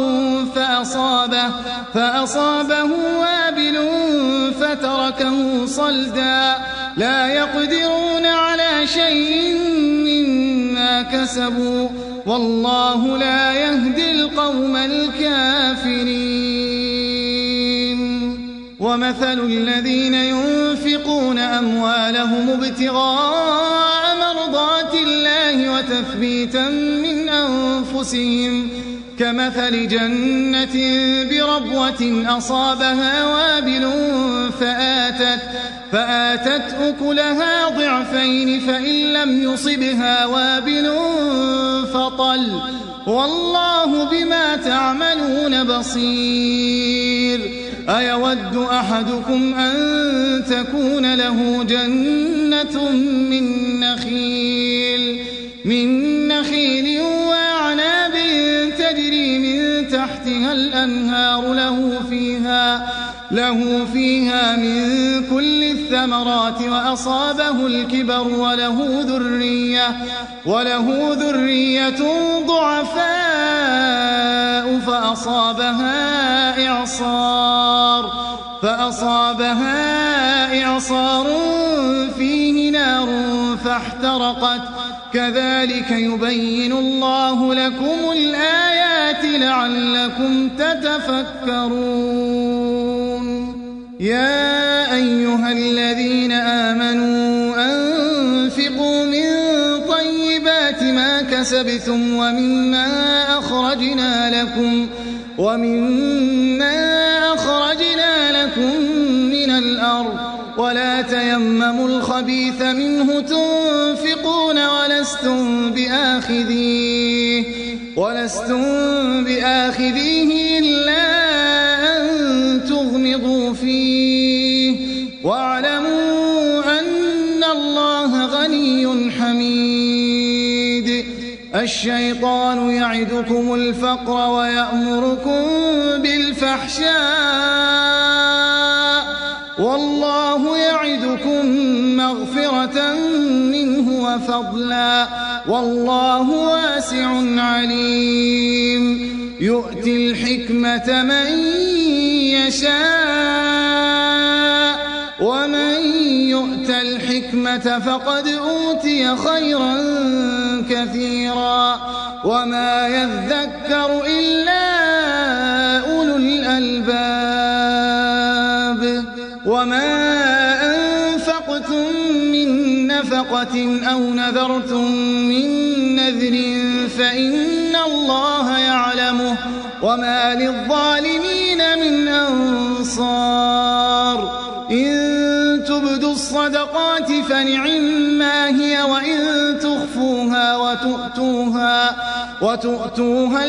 فأصابه وابل فتركه صلدا لا يقدرون على شيء مما كسبوا والله لا يهدي القوم الكافرين. ومثل الذين ينفقون أموالهم ابتغاء مرضات الله وتثبيتا من أنفسهم كمثل جنة بربوة أصابها وابل فآتت أكلها ضعفين فإن لم يصبها وابل فطل والله بما تعملون بصير. أيود أحدكم أن تكون له جنة من نخيل وأعناب تجري من تحتها الأنهار له فيها من كل الثمرات وأصابه الكبر وله ذرية ضعفاء فأصابها إعصار فيه نار فاحترقت كذلك يبين الله لكم الآيات لعلكم تتفكرون. يا أيها الذين آمنوا أنفقوا من طيبات ما كسبتم ومما أخرجنا لكم من الأرض ولا تيمموا الخبيث منه تنفقون ولستم بآخذيه إلا أن تغمضوا فيه واعلموا أن الله غني حميد. الشيطان يعدكم الفقر ويأمركم بالفحشاء والله يعدكم مغفرة منه وفضلا والله واسع عليم. يؤتي الحكمة من يشاء ومن يؤت الحكمة فقد أوتي خيرا كثيرا وما يذكر إلا أولو الألباب. وما أنفقتم من نفقة أو نذرتم من نذر فإن الله يعلمه وما للظالمين من أنصار. إن تبدوا الصدقات فنعما هي وإن تخفوها وتؤتوها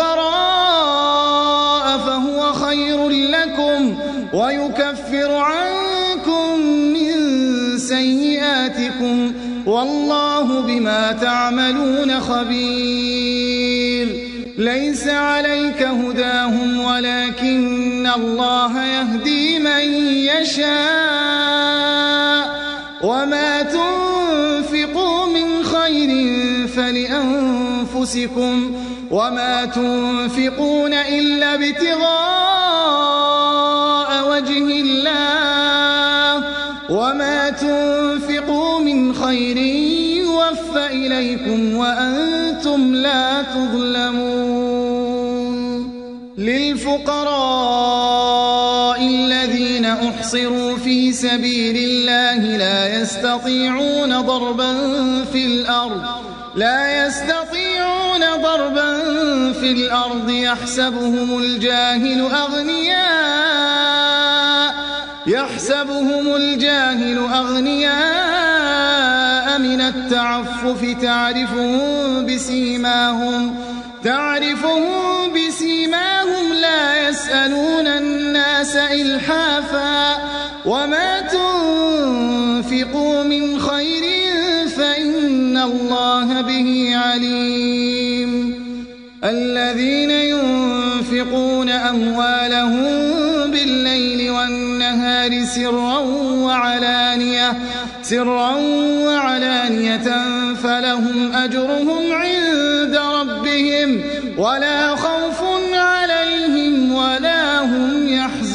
الفقراء فهو خير لكم ويكفر عنكم من سيئاتكم والله بما تعملون خبير. ليس عليك هداهم ولكن الله يهدي من يشاء وما تنفقوا من خير فلأنفسكم وما تنفقون إلا ابتغاء وجه الله وما تنفقوا من خير يوفى إليكم وأنتم لا تظلمون. للفقراء الذين أحصروا في سبيل الله لا يستطيعون ضربا في الأرض يحسبهم الجاهل أغنياء من التعفف تعرفهم بسيماهم لا يسألون الناس إلحافا وما تنفقوا من خير فإن الله به عليم. الذين ينفقون أموالهم بالليل والنهار سرا وعلانية فلهم أجرهم عند ربهم ولا خوف عليهم ولا هم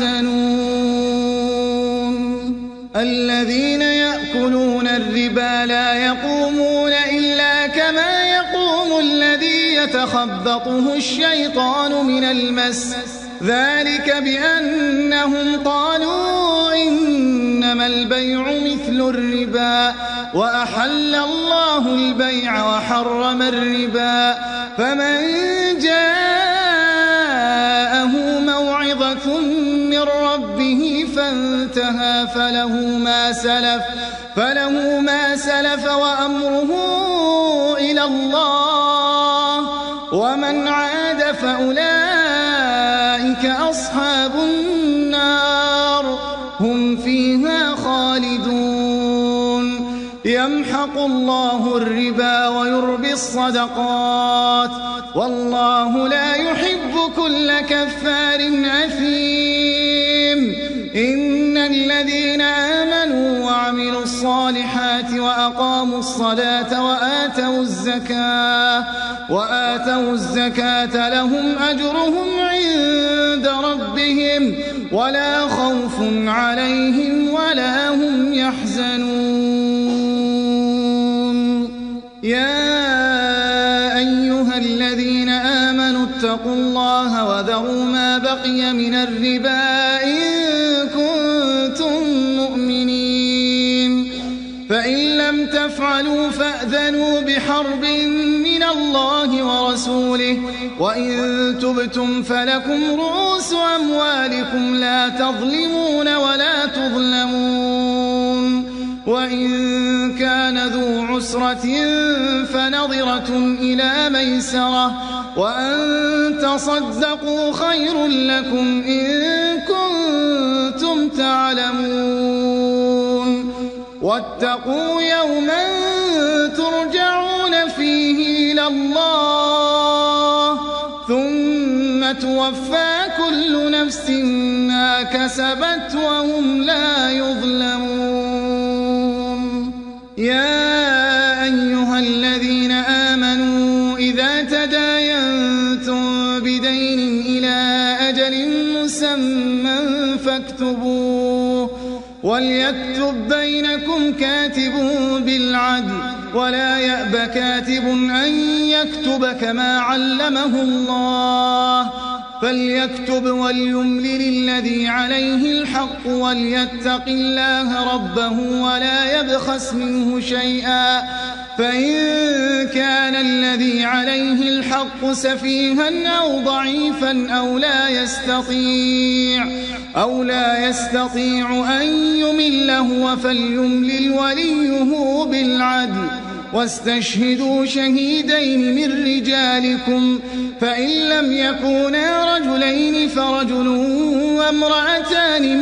يحزنون الذين يأكلون الربا لا يقومون إلا كما يقوم الذي يتخبطه الشيطان من المس ذلك بأنهم قالوا إنما البيع مثل الربا وأحل الله البيع وحرم الربا فمن جاءه موعظة من ربه فانتهى فله ما سلف وأمره إلى الله ومن عاد فأولئك أصحاب النار هم فيها خالدون يمحق الله الربا ويربي الصدقات والله لا يحب كل كفار أثيم إن الذين آمنوا وعملوا الصالحات وأقاموا الصلاة وآتوا الزكاة لهم أجرهم عند ربهم ولا خوف عليهم ولا هم يحزنون يا أيها الذين آمنوا اتقوا الله وذروا ما بقي من الربا إن كنتم مؤمنين فإن لم تفعلوا فأذنوا بحرب من الله ورسوله وإن تبتم فلكم رؤوس أموالكم لا تظلمون ولا تظلمون وإن كان ذو عسرة فنظرة إلى ميسرة وأن تصدقوا خير لكم إن كنتم تعلمون واتقوا يوما ترجعون فيه إلى الله ثم توفى كل نفس ما كسبت وهم لا يظلمون يا أيها الذين آمنوا إذا تداينتم بدين إلى أجل مسمى فاكتبوه وليكتب بينكم كاتب بالعدل ولا يأب كاتب أن يكتب كما علمه الله فليكتب وليملل الذي عليه الحق وليتق الله ربه ولا يبخس منه شيئا فإن كان الذي عليه الحق سفيها أو ضعيفا أو لا يستطيع أن يمل هو فليملل وليه بالعدل واستشهدوا شهيدين من رجالكم فإن لم يكونا رجلين فرجل وامرأتان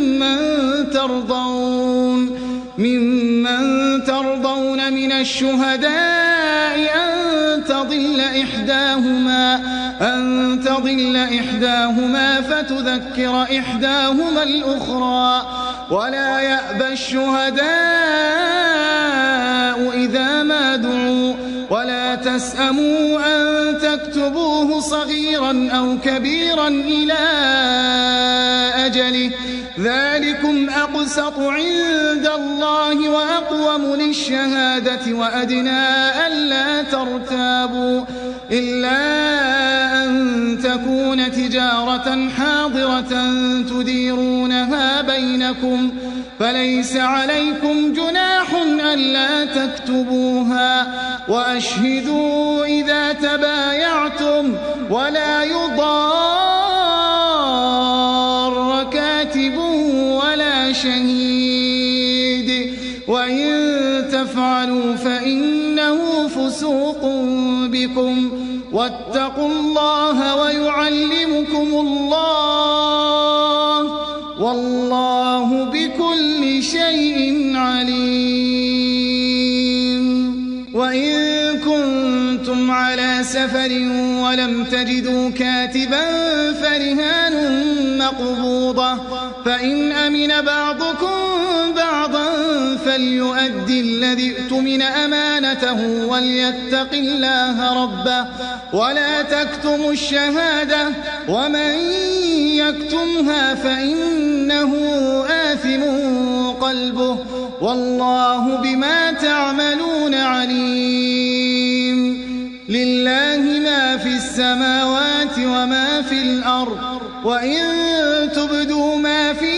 ممن ترضون من الشهداء أن تضل إحداهما فتذكر إحداهما الأخرى ولا يأبى الشهداء إذا ما دعوا ولا تسأموا أن تكتبوه صغيرا أو كبيرا إلى أجله ذلكم أقسط عند الله وأقوم للشهادة وأدنى ألا ترتابوا إلا أن تكون تجارة حاضرة تديرونها بينكم فليس عليكم جناح ألا تكتبوها وأشهدوا إذا تبايعتم ولا يضار كاتب ولا شهيد وإن تفعلوا فإنه فسوق بكم واتقوا الله ويعلمكم الله والله بكل شيء عليم وإن كنتم على سفر ولم تجدوا كاتبا فرهان مقبوضة فإن أمن بعضكم بعضا فليؤد الذي اؤتمن أمانته وليتق الله ربه ولا تكتموا الشهادة ومن يكتمها فإنه آثم قلبه والله بما تعملون عليم. لله ما في السماوات وما في الأرض وإن تبدوا ما في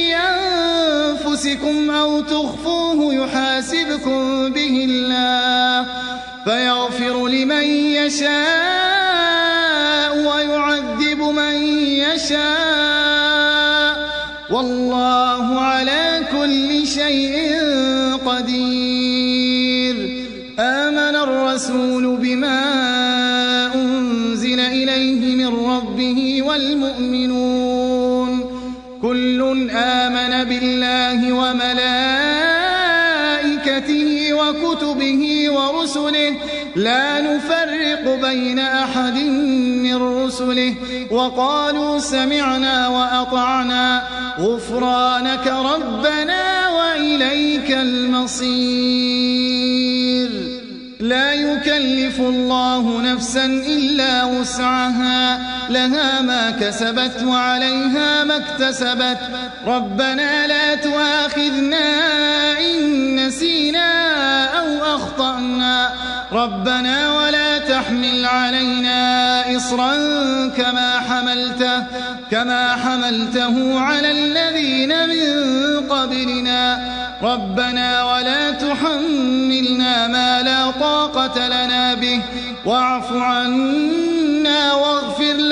أنفسكم أو تخفوه يحاسبكم به الله فيغفر لمن يشاء ويعذب من يشاء والله على كل شيء قدير. آمن الرسول بما أنزل إليه من ربه والمؤمنون كل آمن بالله وملائكته وكتبه ورسله لا نفرق بين أحد من رسله وقالوا سمعنا وأطعنا غفرانك ربنا وإليك المصير. لا يكلف الله نفسا إلا وسعها لها ما كسبت وعليها ما اكتسبت ربنا لا تؤاخذنا إن نسينا أو أخطأنا ربنا ولا تحمل علينا إصرا كما حملته على الذين من قبلنا ربنا ولا تحملنا ما لا طاقة لنا به واعف عنا واغفر لنا